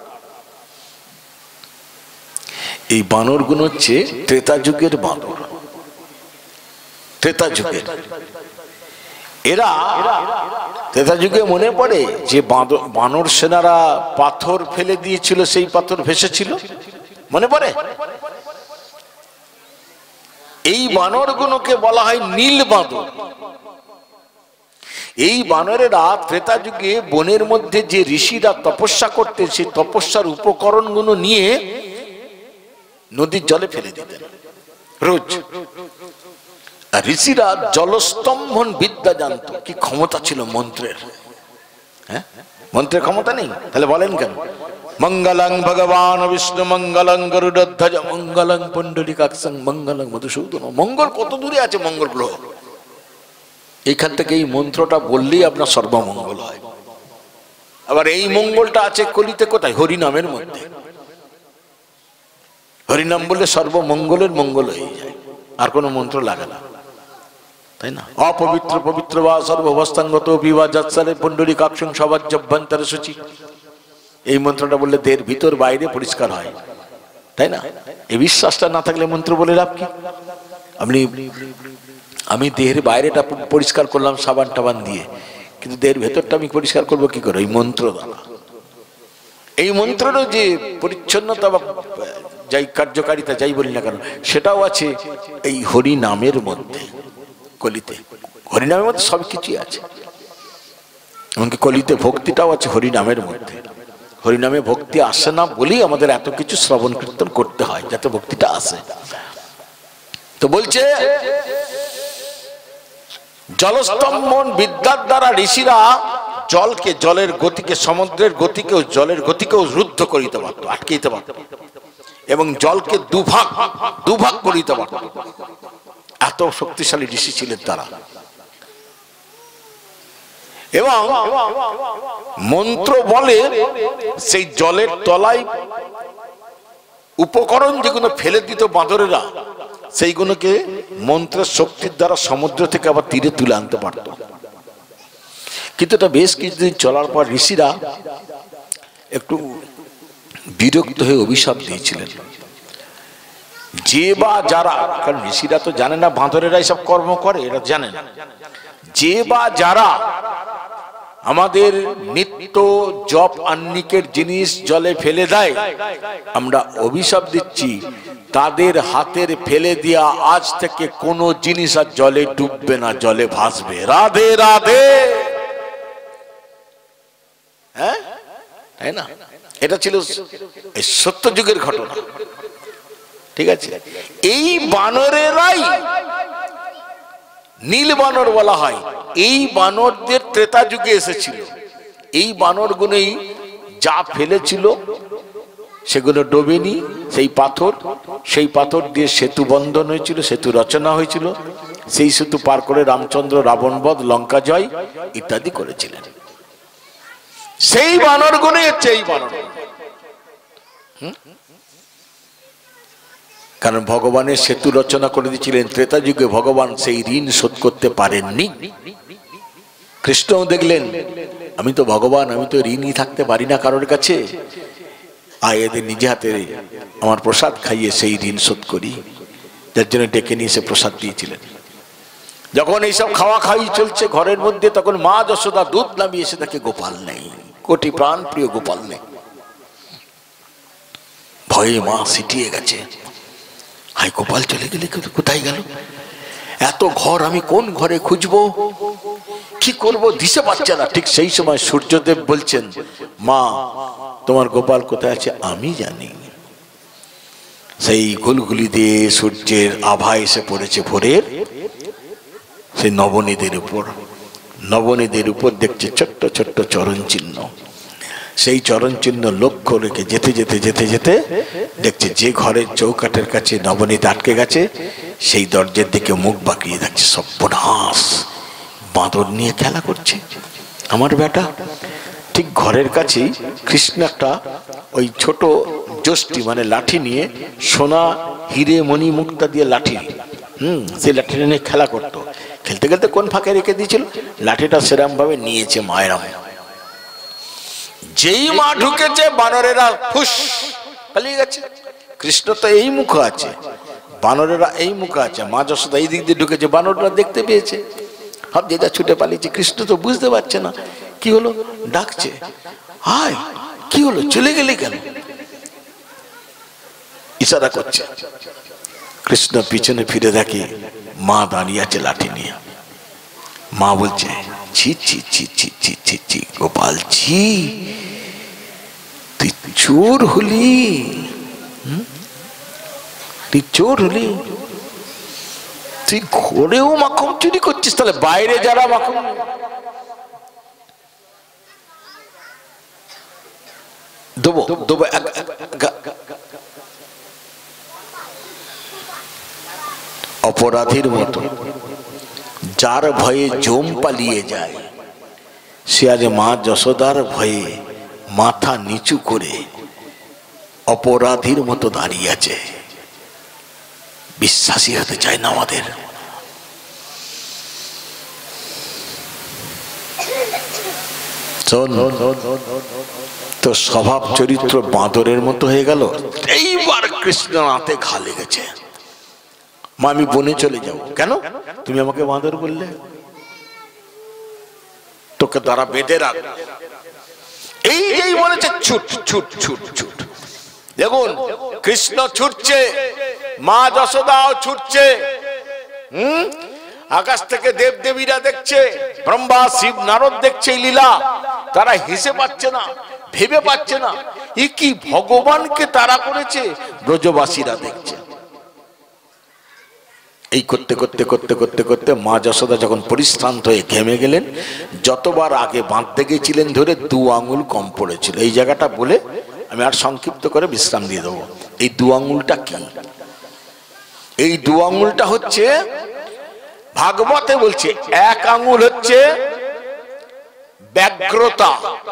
এই বানরগুলো হচ্ছে ত্রেতা যুগের বানর, ত্রেতা যুগের। এরা ত্রেতা যুগে মনে পড়ে যে বানর সেনারা পাথর ফেলে দিয়েছিল, সেই পাথর ভেসেছিল, মনে পড়ে? এই বানরগুলোকে বলা হয় নীল বাঁদর। এই বানরেরা ত্রেতা যুগে বনের মধ্যে যে ঋষিরা তপস্যা করতেন, সেই তপস্যার উপকরণগুলো নিয়ে নদীর জলে ফেলে দিতেন রোজ। আর ঋষিরা জলস্তম্ভন বিদ্যা জানতো। কি ক্ষমতা ছিল মন্ত্রের! হ্যাঁ, মন্ত্রের ক্ষমতা নেই? তাহলে বলেন কেন? মঙ্গলং ভগবান বিষ্ণু মঙ্গলং গরুড়ধ্বজ মঙ্গলং পুণ্ডরীকাক্ষং মঙ্গলং মধুসূদন। মঙ্গল কত দূরে আছে মঙ্গল গ্রহ? এইখান থেকে এই মন্ত্রটা বললেই আপনার সর্বমঙ্গল হয়। আবার এই মঙ্গলটা আছে কলিতে কোথায়? হরিনামের মধ্যে। হরিনাম বললে সর্বমঙ্গলের মঙ্গল হয়ে যায়, আর কোনো মন্ত্র লাগে না, তাই না? অপবিত্র পবিত্র বা সর্ববস্থাঙ্গত বিবা যাৎসারে পুণ্ডরীকাক্ষং সবাজ্যভ্যন্তরে শুচি। এই মন্ত্রটা বললে দেহের ভিতর বাইরে পরিষ্কার হয়, তাই না? এই বিশ্বাসটা না থাকলে মন্ত্র বলে লাভ কি? আমি দেহের বাইরেটা পরিষ্কার করলাম সাবান টাবান দিয়ে, কিন্তু দেহের ভেতরটা আমি পরিষ্কার করবো কি করে? ওই মন্ত্র দ্বারা। এই মন্ত্রেরও যে পরিচ্ছন্নতা বা যাই কার্যকারিতা যাই বলি না কেন, সেটাও আছে এই হরি নামের মধ্যে। কলিতে হরি নামের মধ্যে সবকিছুই আছে, এমনকি কলিতে ভক্তিটাও আছে হরি নামের মধ্যে। হরিনামে ভক্তি আসে না বলেই আমাদের এত কিছু শ্রবণ কীর্তন করতে হয়, যাতে ভক্তিটা আসে। তো বলছে জলস্তম্ভন বিদ্যার দ্বারা ঋষিরা জলকে, জলের গতিকে, সমুদ্রের গতিকেও, জলের গতিকেও রুদ্ধ করিতে পারত, আটকাইতে পারত, এবং জলকে দুভাগ করিতে পারত। এত শক্তিশালী ঋষি ছিলেন তারা। এবং মন্ত্র বলে সেই জলের তলায় উপকরণ যেগুলো ফেলে দিত বাঁদরেরা, সেইগুলোকে মন্ত্রের শক্তির দ্বারা সমুদ্র থেকে আবার তীরে তুলে আনতে পারত। কিন্তু এটা বেশ কিছুদিন চলার পর ঋষিরা একটু বিরক্ত হয়ে অভিশাপ দিয়েছিলেন। যে বা যারা, কারণ ঋষিরা তো জানে না বাঁদরেরা এইসব কর্ম করে, এরা জানে না। যে বা যারা আমাদের নিত্য জপ আহ্নিকের জিনিস জলে ফেলে দেয়, আমরা অভিশাপ দিচ্ছি তাদের হাতের ফেলে দেয়া আজ থেকে কোনো জিনিস আর জলে ডুববে না, জলে ভাসবে। রাধে রাধে। হ্যাঁ, তাই না? এটা ছিল সত্যযুগের ঘটনা, ঠিক আছে? এই বানরেরাই নীল বানর বলা হয়, এই বানরদের ত্রেতা যুগে এসেছিল। এই বানরগুলোই যা ফেলেছিল সেগুলো ডোবেনি, সেই পাথর দিয়ে সেতু বন্ধন হয়েছিল, সেতু রচনা হয়েছিল। সেই সেতু পার করে রামচন্দ্র রাবণবধ, লঙ্কা জয় ইত্যাদি করেছিলেন। সেই বানরগুলোই হচ্ছে এই বানর। কারণ ভগবানের সেতু রচনা করে দিয়েছিলেন ত্রেতা যুগে, ভগবান সেই ঋণ শোধ করতে পারেননি। কৃষ্ণ দেখলেন আমি তো ভগবান, আমি তো ঋণই থাকতে পারি না কারোর কাছে, আয় এদের নিজে হাতে আমার প্রসাদ খাইয়ে সেই ঋণ শোধ করি। যার জন্য ডেকে নিয়ে এসে প্রসাদ দিয়েছিলেন। যখন এইসব খাওয়া খাই চলছে ঘরের মধ্যে, তখন মা যশোদা দুধ নামিয়ে এসে তাকে গোপাল নেই, কোটি প্রাণ প্রিয় গোপাল নেই। ভয়ে মা সিটিয়ে গেছে, হাই গোপাল চলে গেলে, কোথায় গেল? এত ঘর আমি কোন ঘরে খুঁজবো, কি করব, দিশে পাচ্ছে না। ঠিক সেই সময় সূর্যদেব বলছেন, মা তোমার গোপাল কোথায় আছে আমি জানি। সেই গুলগুলি দিয়ে সূর্যের আভা এসে পড়েছে ভোরের সেই নবনীদের উপর দেখছে ছোট্ট ছোট্ট চরণ চিহ্ন। সেই চরণ চিহ্ন লক্ষ্য রেখে যেতে যেতে যেতে যেতে দেখছে যে ঘরের চৌকাঠের কাছে নবনীত আটকে গেছে, সেই দরজার দিকে মুখ বাঁকিয়ে দেখছে, সর্বনাশ, বাঁদর নিয়ে খেলা করছে আমার বেটা। ঠিক ঘরের কাছেই কৃষ্ণ একটা ওই ছোট যষ্টি মানে লাঠি নিয়ে, সোনা হিরে মণি মুক্তা দিয়ে লাঠি, সেই লাঠিটা নিয়ে খেলা করতো। খেলতে খেলতে কোন ফাঁকে রেখে দিয়েছিল, লাঠিটা সেরকম ভাবে নিয়েছে মায়েরা। যেই মা ঢুকেছে বানরেরা ফুস পালিয়ে গেছে। কৃষ্ণ তো এই মুখ আছে, বানরেরা এই মুখ আছে। মা যশোদা এই দিক দিয়ে ঢুকেছে, বানররা দেখতে পেয়েছে, সব যেটা ছুটে পালিয়েছে। কৃষ্ণ তো বুঝতে পারছে না কি হলো, ডাকছে, হায় কি হলো, চলে গেলে কেন, ইশারা করছে। কৃষ্ণ পিছনে ফিরে দেখে মা দাঁড়িয়ে আছে লাঠি নিয়ে। মা বলছে, ছি ছি ছি ছি ছি ছি ছি গোপাল, ছি তুই চোর হলি, তুই চোর হলি, তুই ঘরেও মাখন চুরি করছিস, তাহলে বাইরে যারা মাখন দেবো দেবো। অপরাধীর মতো যার ভয়ে জম পালিয়ে যায়, সে আজ মা যশোদার ভয়ে মাথা নিচু করে অপরাধীর মতো দাঁড়িয়ে আছে। বিশ্বাসী হতে চায় না আমাদের। তো স্বভাব চরিত্র বাঁদরের মতো হয়ে গেল। এইবার কৃষ্ণ হাতে ঘা লেগেছে। মা আমি বনে চলে যাব। কেন? তুমি আমাকে বাঁদর বললে, তোকে দ্বারা বেঁধে রাখ, এই বলেছে ছুট ছুট ছুট ছুট। দেখুন কৃষ্ণ ছুটছে, মা যশোদাও ছুটছে, আকাশ থেকে দেবদেবীরা দেখছে, ব্রহ্মা শিব নারদ দেখছে এই লীলা। তারা হেসে পাচ্ছে না, ভেবে পাচ্ছে না এ কি ভগবানকে তারা করেছে। ব্রজবাসীরা দেখছে। এই করতে করতে করতে করতে করতে মা যশোদা যখন পরিশ্রান্ত হয়ে ঘেমে গেলেন, যতবার আগে বাঁধতে গেছিলেন ধরে 2 আঙুল কম পড়েছিল। এই জায়গাটা বলে আমি আর সংক্ষিপ্ত করে বিশ্রাম দিয়ে দেবো। এই 2 আঙুলটা কি? এই 2 আঙুলটা হচ্ছে, ভাগবতে বলছে 1 আঙুল হচ্ছে ব্যগ্রতা,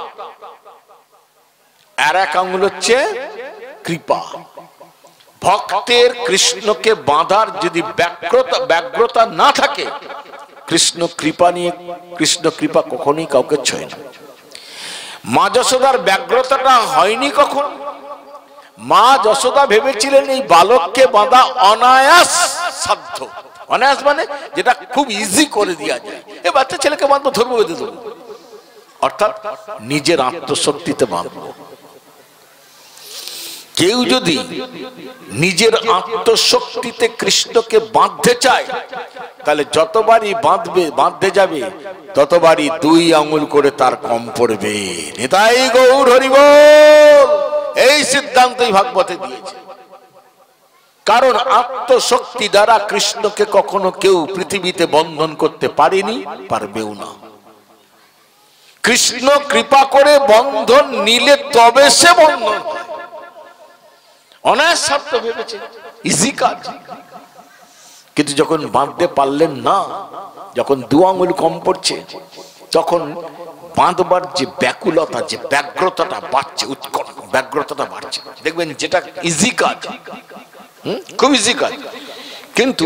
আর 1 আঙুল হচ্ছে কৃপা। ভক্তের কৃষ্ণকে বাঁধার যদি ব্যগ্রতা না থাকে, কৃষ্ণ কৃপা কখনোই কাউকে ছয় না। মা যশোদার ব্যগ্রতাটা হয়নি কখন? মা যশোদা ভেবেছিলেন এই বালককে বাঁধা অনায়াস সাধ্য। অনায়াস মানে যেটা খুব ইজি করে দেওয়া যায়। এ বাচ্চা ছেলেকে বাঁধবো, ধরবো, বেঁধে দেবো, অর্থাৎ নিজের আত্মশক্তিতে বাঁধবো। কেউ যদি নিজের আত্মশক্তিতে কৃষ্ণকে বাঁধতে চায়, তাহলে যতবারই বাঁধতে যাবে ততবারই 2 আঙুল করে তার কম পড়বে। নিতাই গৌর হরি বল। এই সিদ্ধান্তই ভাগবতে দিয়েছে। কারণ আত্মশক্তি দ্বারা কৃষ্ণকে কখনো কেউ পৃথিবীতে বন্ধন করতে পারেনি, পারবেও না। কৃষ্ণ কৃপা করে বন্ধন নিলে তবে সে বন্ধন। অনায়াস সাধ্য ভেবেছে, ইজি কাজ। কিন্তু যখন বাঁধতে পারলেন না, যখন 2 আঙুল কম পড়ছে, তখন বাঁধবার যে ব্যাকুলতা, যে ব্যগ্রতাটা বাড়ছে, উৎকণ্ঠ ব্যগ্রতাটা বাড়ছে। দেখবেন যেটা ইজি কাজ, খুব ইজি কাজ, কিন্তু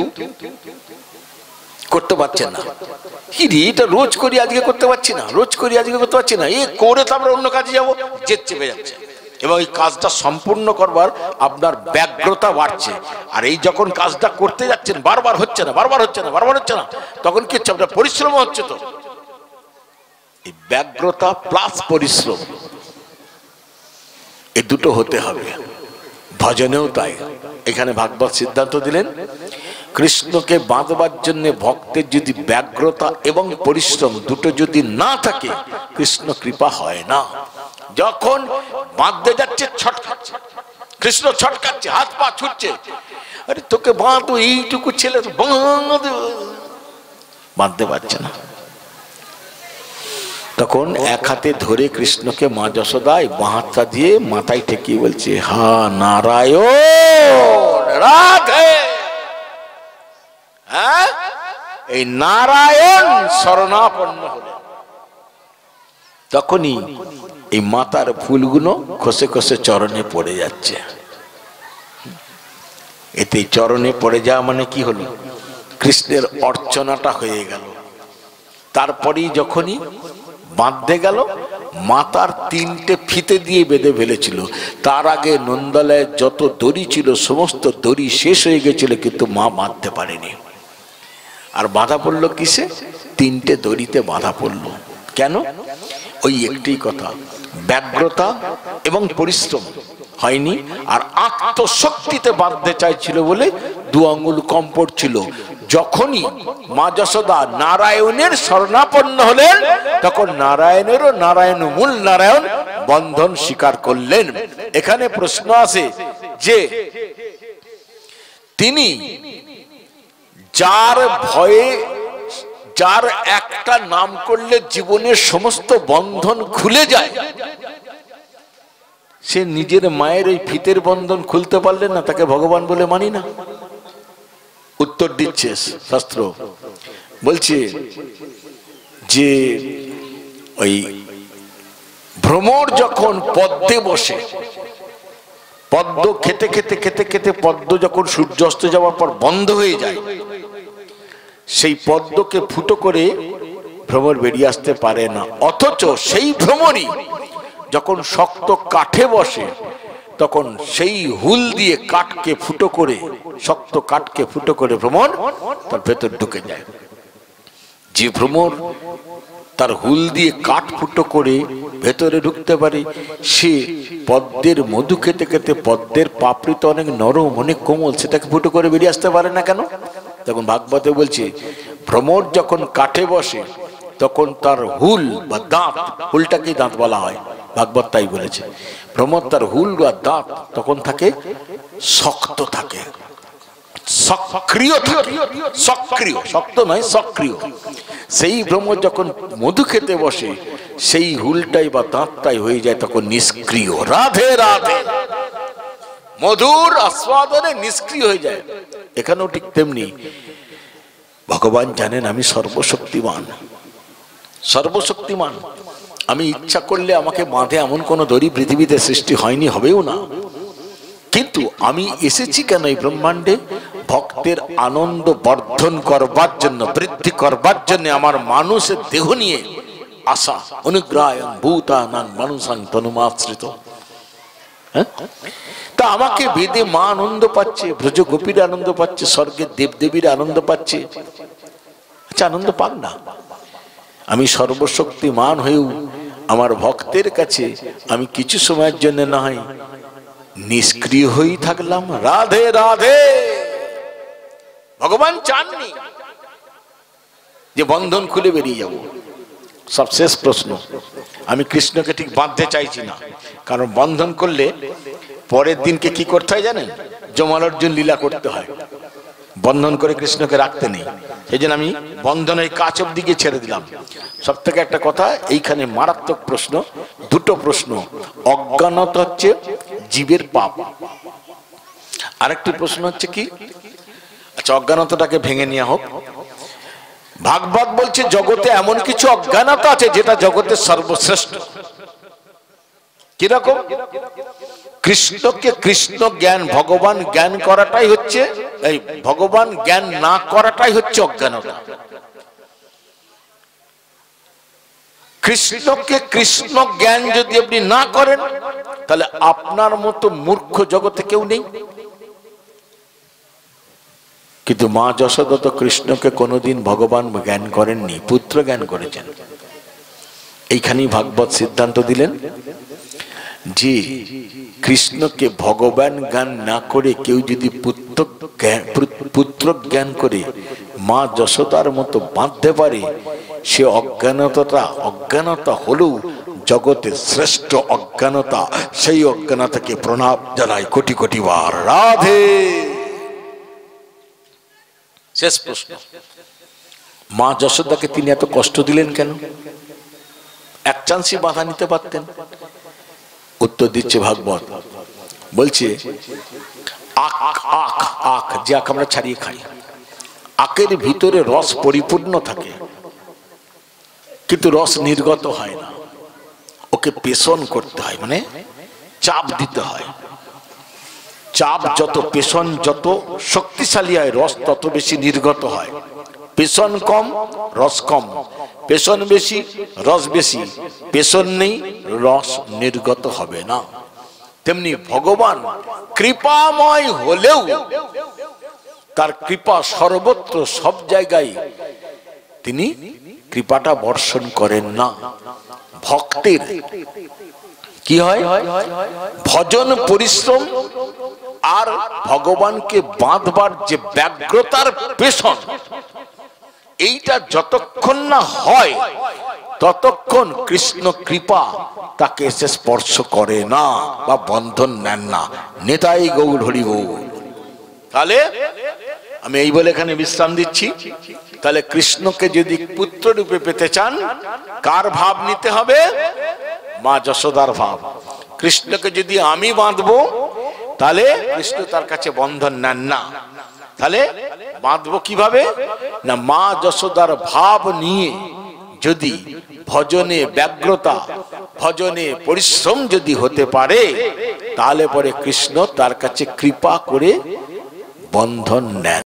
করতে পারছেন না। এটা রোজ করি, আজকে করতে পারছি না, রোজ করি, আজকে করতে পারছি না, এ করে তো আমরা অন্য কাজে যাবো, জেদ চেপে যাচ্ছে। এবং এই কাজটা সম্পূর্ণ করবার আপনার ব্যগ্রতা বাড়ছে। আর এই যখন কাজটা করতে যাচ্ছেন, বারবার হচ্ছে না, বারবার হচ্ছে না, বারবার হচ্ছে না, তখন কি হচ্ছে? আপনার পরিশ্রম হচ্ছে। তো এই ব্যগ্রতা প্লাস পরিশ্রম, এই দুটো হতে হবে। ভজনেও তাই। এখানে ভাগবত সিদ্ধান্ত দিলেন, কৃষ্ণকে বাঁধবার জন্য ভক্তের যদি ব্যগ্রতা এবং পরিশ্রম দুটো যদি না থাকে, কৃষ্ণ কৃপা হয় না। যখন বাঁধতে যাচ্ছে ছটকাচ্ছে, কৃষ্ণ ছটকাচ্ছে, হাত পা ছুটছে, আরে তোকে বাঁধো, এইটুকু ছেলে বাঁধতে পারছে না। তখন এক হাতে ধরে কৃষ্ণকে মা যশোদা বাঁ হাতটা দিয়ে মাথায় ঠেকিয়ে বলছে, হা নারায়ণ রাধে। হ্যাঁ, এই নারায়ণ শরণাপন্ন হলেন। তখনই এই মাতার ফুলগুলো খসে খসে চরণে পড়ে যাচ্ছে। এতে চরণে পড়ে যাওয়া মানে কি হলো? কৃষ্ণের অর্চনাটা হয়ে গেল। তারপরেই যখনই বাঁধতে গেল, মাতার 3টে ফিতে দিয়ে বেঁধে ফেলেছিল। তার আগে নন্দালয়ের যত দড়ি ছিল সমস্ত দড়ি শেষ হয়ে গেছিল, কিন্তু মা বাঁধতে পারেনি। আর বাঁধা পড়লো কিসে? 3টে দড়িতে বাঁধা পড়লো। কেন? ওই একটি কথা, ব্যগ্রতা এবং পরিশ্রম হয়নি। আর আত্মশক্তিতে বাঁধতে চাইছিল বলে 2 আঙুল কম পড়ছিল। যখনই মা যশোদা নারায়ণের শরণাপন্ন হলেন, তখন নারায়ণেরও নারায়ণ, মূল নারায়ণ বন্ধন স্বীকার করলেন। এখানে প্রশ্ন আসে যে তিনি যার ভয়ে, যার একটা নাম করলে জীবনের সমস্ত বন্ধন খুলে যায়, সে নিজের মায়ের ওই ফিতের বন্ধন খুলতে পারলেন না, তাকে ভগবান বলে মানি না? উত্তর দিচ্ছে শাস্ত্র, বলছে যে ওই ভ্রমর যখন পদ্মে বসে, পদ্ম খেতে খেতে খেতে খেতে পদ্ম যখন সূর্যাস্ত যাওয়ার পর বন্ধ হয়ে যায়, সেই পদ্মকে ফুটো করে ভ্রমর বেরিয়ে আসতে পারে না। অথচ সেই ভ্রমরই যখন শক্ত কাঠে বসে, তখন সেই হুল দিয়ে কাঠকে ফুটো করে, শক্ত কাঠকে ফুটো করে ভ্রমর তার ভেতর ঢুকে যায়। যে ভ্রমর তার হুল দিয়ে কাঠ ফুটো করে ভেতরে ঢুকতে পারে, সে পদ্মের মধু খেতে খেতে পদ্মের পাপড়ি তো অনেক নরম অনেক কোমল, সেটাকে ফুটো করে বেরিয়ে আসতে পারে না কেন? তখন ভাগবতে বলছে ভ্রমর যখন কাঠে বসে তখন তার হুল বা দাঁত, হুলটাকেই দাঁত বলা হয়, ভাগবত তাই বলেছে, ভ্রমর তার হুল বা দাঁত তখন থাকে শক্ত থাকে, সক্রিয় থাকে, সক্রিয়, শক্ত নয় সক্রিয়। সেই ভ্রমর যখন মধু খেতে বসে সেই হুলটাই বা দাঁতটাই হয়ে যায় তখন নিষ্ক্রিয়। রাধে রাধে, মধুর আস্বাদনে নিষ্ক্রিয় হয়ে যায়। এখানেও ঠিক তেমনি ভগবান জানেন আমি সর্বশক্তিমান, সর্বশক্তিমান, আমি ইচ্ছা করলে আমাকে বাঁধে এমন কোন দড়ি পৃথিবীতে সৃষ্টি হয়নি, হবেও না। কিন্তু আমি এসেছি কেন এই ব্রহ্মাণ্ডে? ভক্তের আনন্দ বর্ধন করবার জন্য, বৃদ্ধি করবার জন্য আমার মানুষের দেহ নিয়ে আসা। অনুগ্রায়ং ভূতানাং মানুষাং তনুমাশ্রিত। তা আমাকে বেদে মা আনন্দ পাচ্ছে, ব্রজ গোপীর আনন্দ পাচ্ছে, স্বর্গের দেবদেবীর আনন্দ পাচ্ছে। আচ্ছা আনন্দ পাক না, আমি সর্বশক্তিমান হয়েও আমার ভক্তের কাছে আমি কিছু সময়ের জন্য না হয় নিষ্ক্রিয় হয়েই থাকলাম। রাধে রাধে। ভগবান চাননি যে বন্ধন খুলে বেরিয়ে যাব। সব শেষ প্রশ্ন, আমি কৃষ্ণকে ঠিক বাঁধতে চাইছি না, কারণ বন্ধন করলে পরের দিনকে কি করতে হয় জানেন? যমলার্জুন লীলা করতে হয়, বন্ধন করে কৃষ্ণকে রাখতে নেই। সেই জন্য আমি বন্ধনের কাছ অব্দিকে ছেড়ে দিলাম। সব থেকে একটা কথা এইখানে মারাত্মক প্রশ্ন, দুটো প্রশ্ন। অজ্ঞানতা হচ্ছে জীবের পাপ, আরেকটি প্রশ্ন হচ্ছে কি, আচ্ছা অজ্ঞানতাটাকে ভেঙে নেওয়া হোক। ভাগবত বলছে জগতে এমন কিছু অজ্ঞানতা আছে যেটা জগতের সর্বশ্রেষ্ঠ। কিরকম? কৃষ্ণকে কৃষ্ণ জ্ঞান, ভগবান জ্ঞান করাটাই হচ্ছে, এই ভগবান জ্ঞান না করাটাই হচ্ছে অজ্ঞানতা। কৃষ্ণকে কৃষ্ণ জ্ঞান যদি আপনি না করেন তাহলে আপনার মতো মূর্খ জগতে কেউ নেই। কিন্তু মা যশোদা তো কৃষ্ণকে কোনোদিন ভগবান জ্ঞান করেননি, পুত্র জ্ঞান করেছেন। এইখানেই ভাগবত সিদ্ধান্ত দিলেন যে কৃষ্ণকে ভগবান জ্ঞান না করে কেউ যদি পুত্র জ্ঞান করে মা যশোদার মতো বাঁধতে পারে, সে অজ্ঞানতা হলেও জগতের শ্রেষ্ঠ অজ্ঞানতা। সেই অজ্ঞানতাকে প্রণাম জানাই কোটি কোটি বার। রাধে। শেষ প্রশ্ন, মা যশোদাকে তিনি এত কষ্ট দিলেন কেন? এক চান্সই বাধা নিতে পারতেন। উত্তর দিচ্ছে ভাগবত, বলছে আখ যে আখ আমরা ছাড়িয়ে খাই, আখের ভিতরে রস পরিপূর্ণ থাকে কিন্তু রস নির্গত হয় না, ওকে পেষণ করতে হয়, মানে চাপ দিতে হয়। চাপ যত, পেষণ যত শক্তিশালী হয় রস তত বেশি নির্গত হয়। পেষণ কম রস কম, পেষণ বেশি রস বেশি, পেষণ নেই রস নির্গত হবে না। তেমনি ভগবান কৃপাময় হলেও তার কৃপা সর্বত্র সব জায়গায় তিনি কৃপাটা বর্ষণ করেন না। ভক্তের কি হয়? ভজন পরিশ্রম আর ভগবানকে বাঁধবার যে ব্যগ্রতার পেষণ, এইটা যতক্ষণ না হয় ততক্ষণ কৃষ্ণ কৃপা তাকে এসে স্পর্শ করে না বা বন্ধন নেন না। নেতাই গৌর হরি গৌর। তাহলে আমি এই বলে এখানে বিশ্রাম দিচ্ছি। তাহলে কৃষ্ণকে যদি পুত্র রূপে পেতে চান কার ভাব নিতে হবে? মা যশোদার ভাব। কৃষ্ণকে যদি আমি বাঁধবো তাহলে কৃষ্ণ তার কাছে বন্ধন নেন না। তাহলে বাঁধবো কিভাবে? না, মা যশোদার ভাব নিয়ে যদি ভজনে ব্যগ্রতা, ভজনে পরিশ্রম যদি হতে পারে তাহলে পরে কৃষ্ণ তার কাছে কৃপা করে বন্ধন নেন।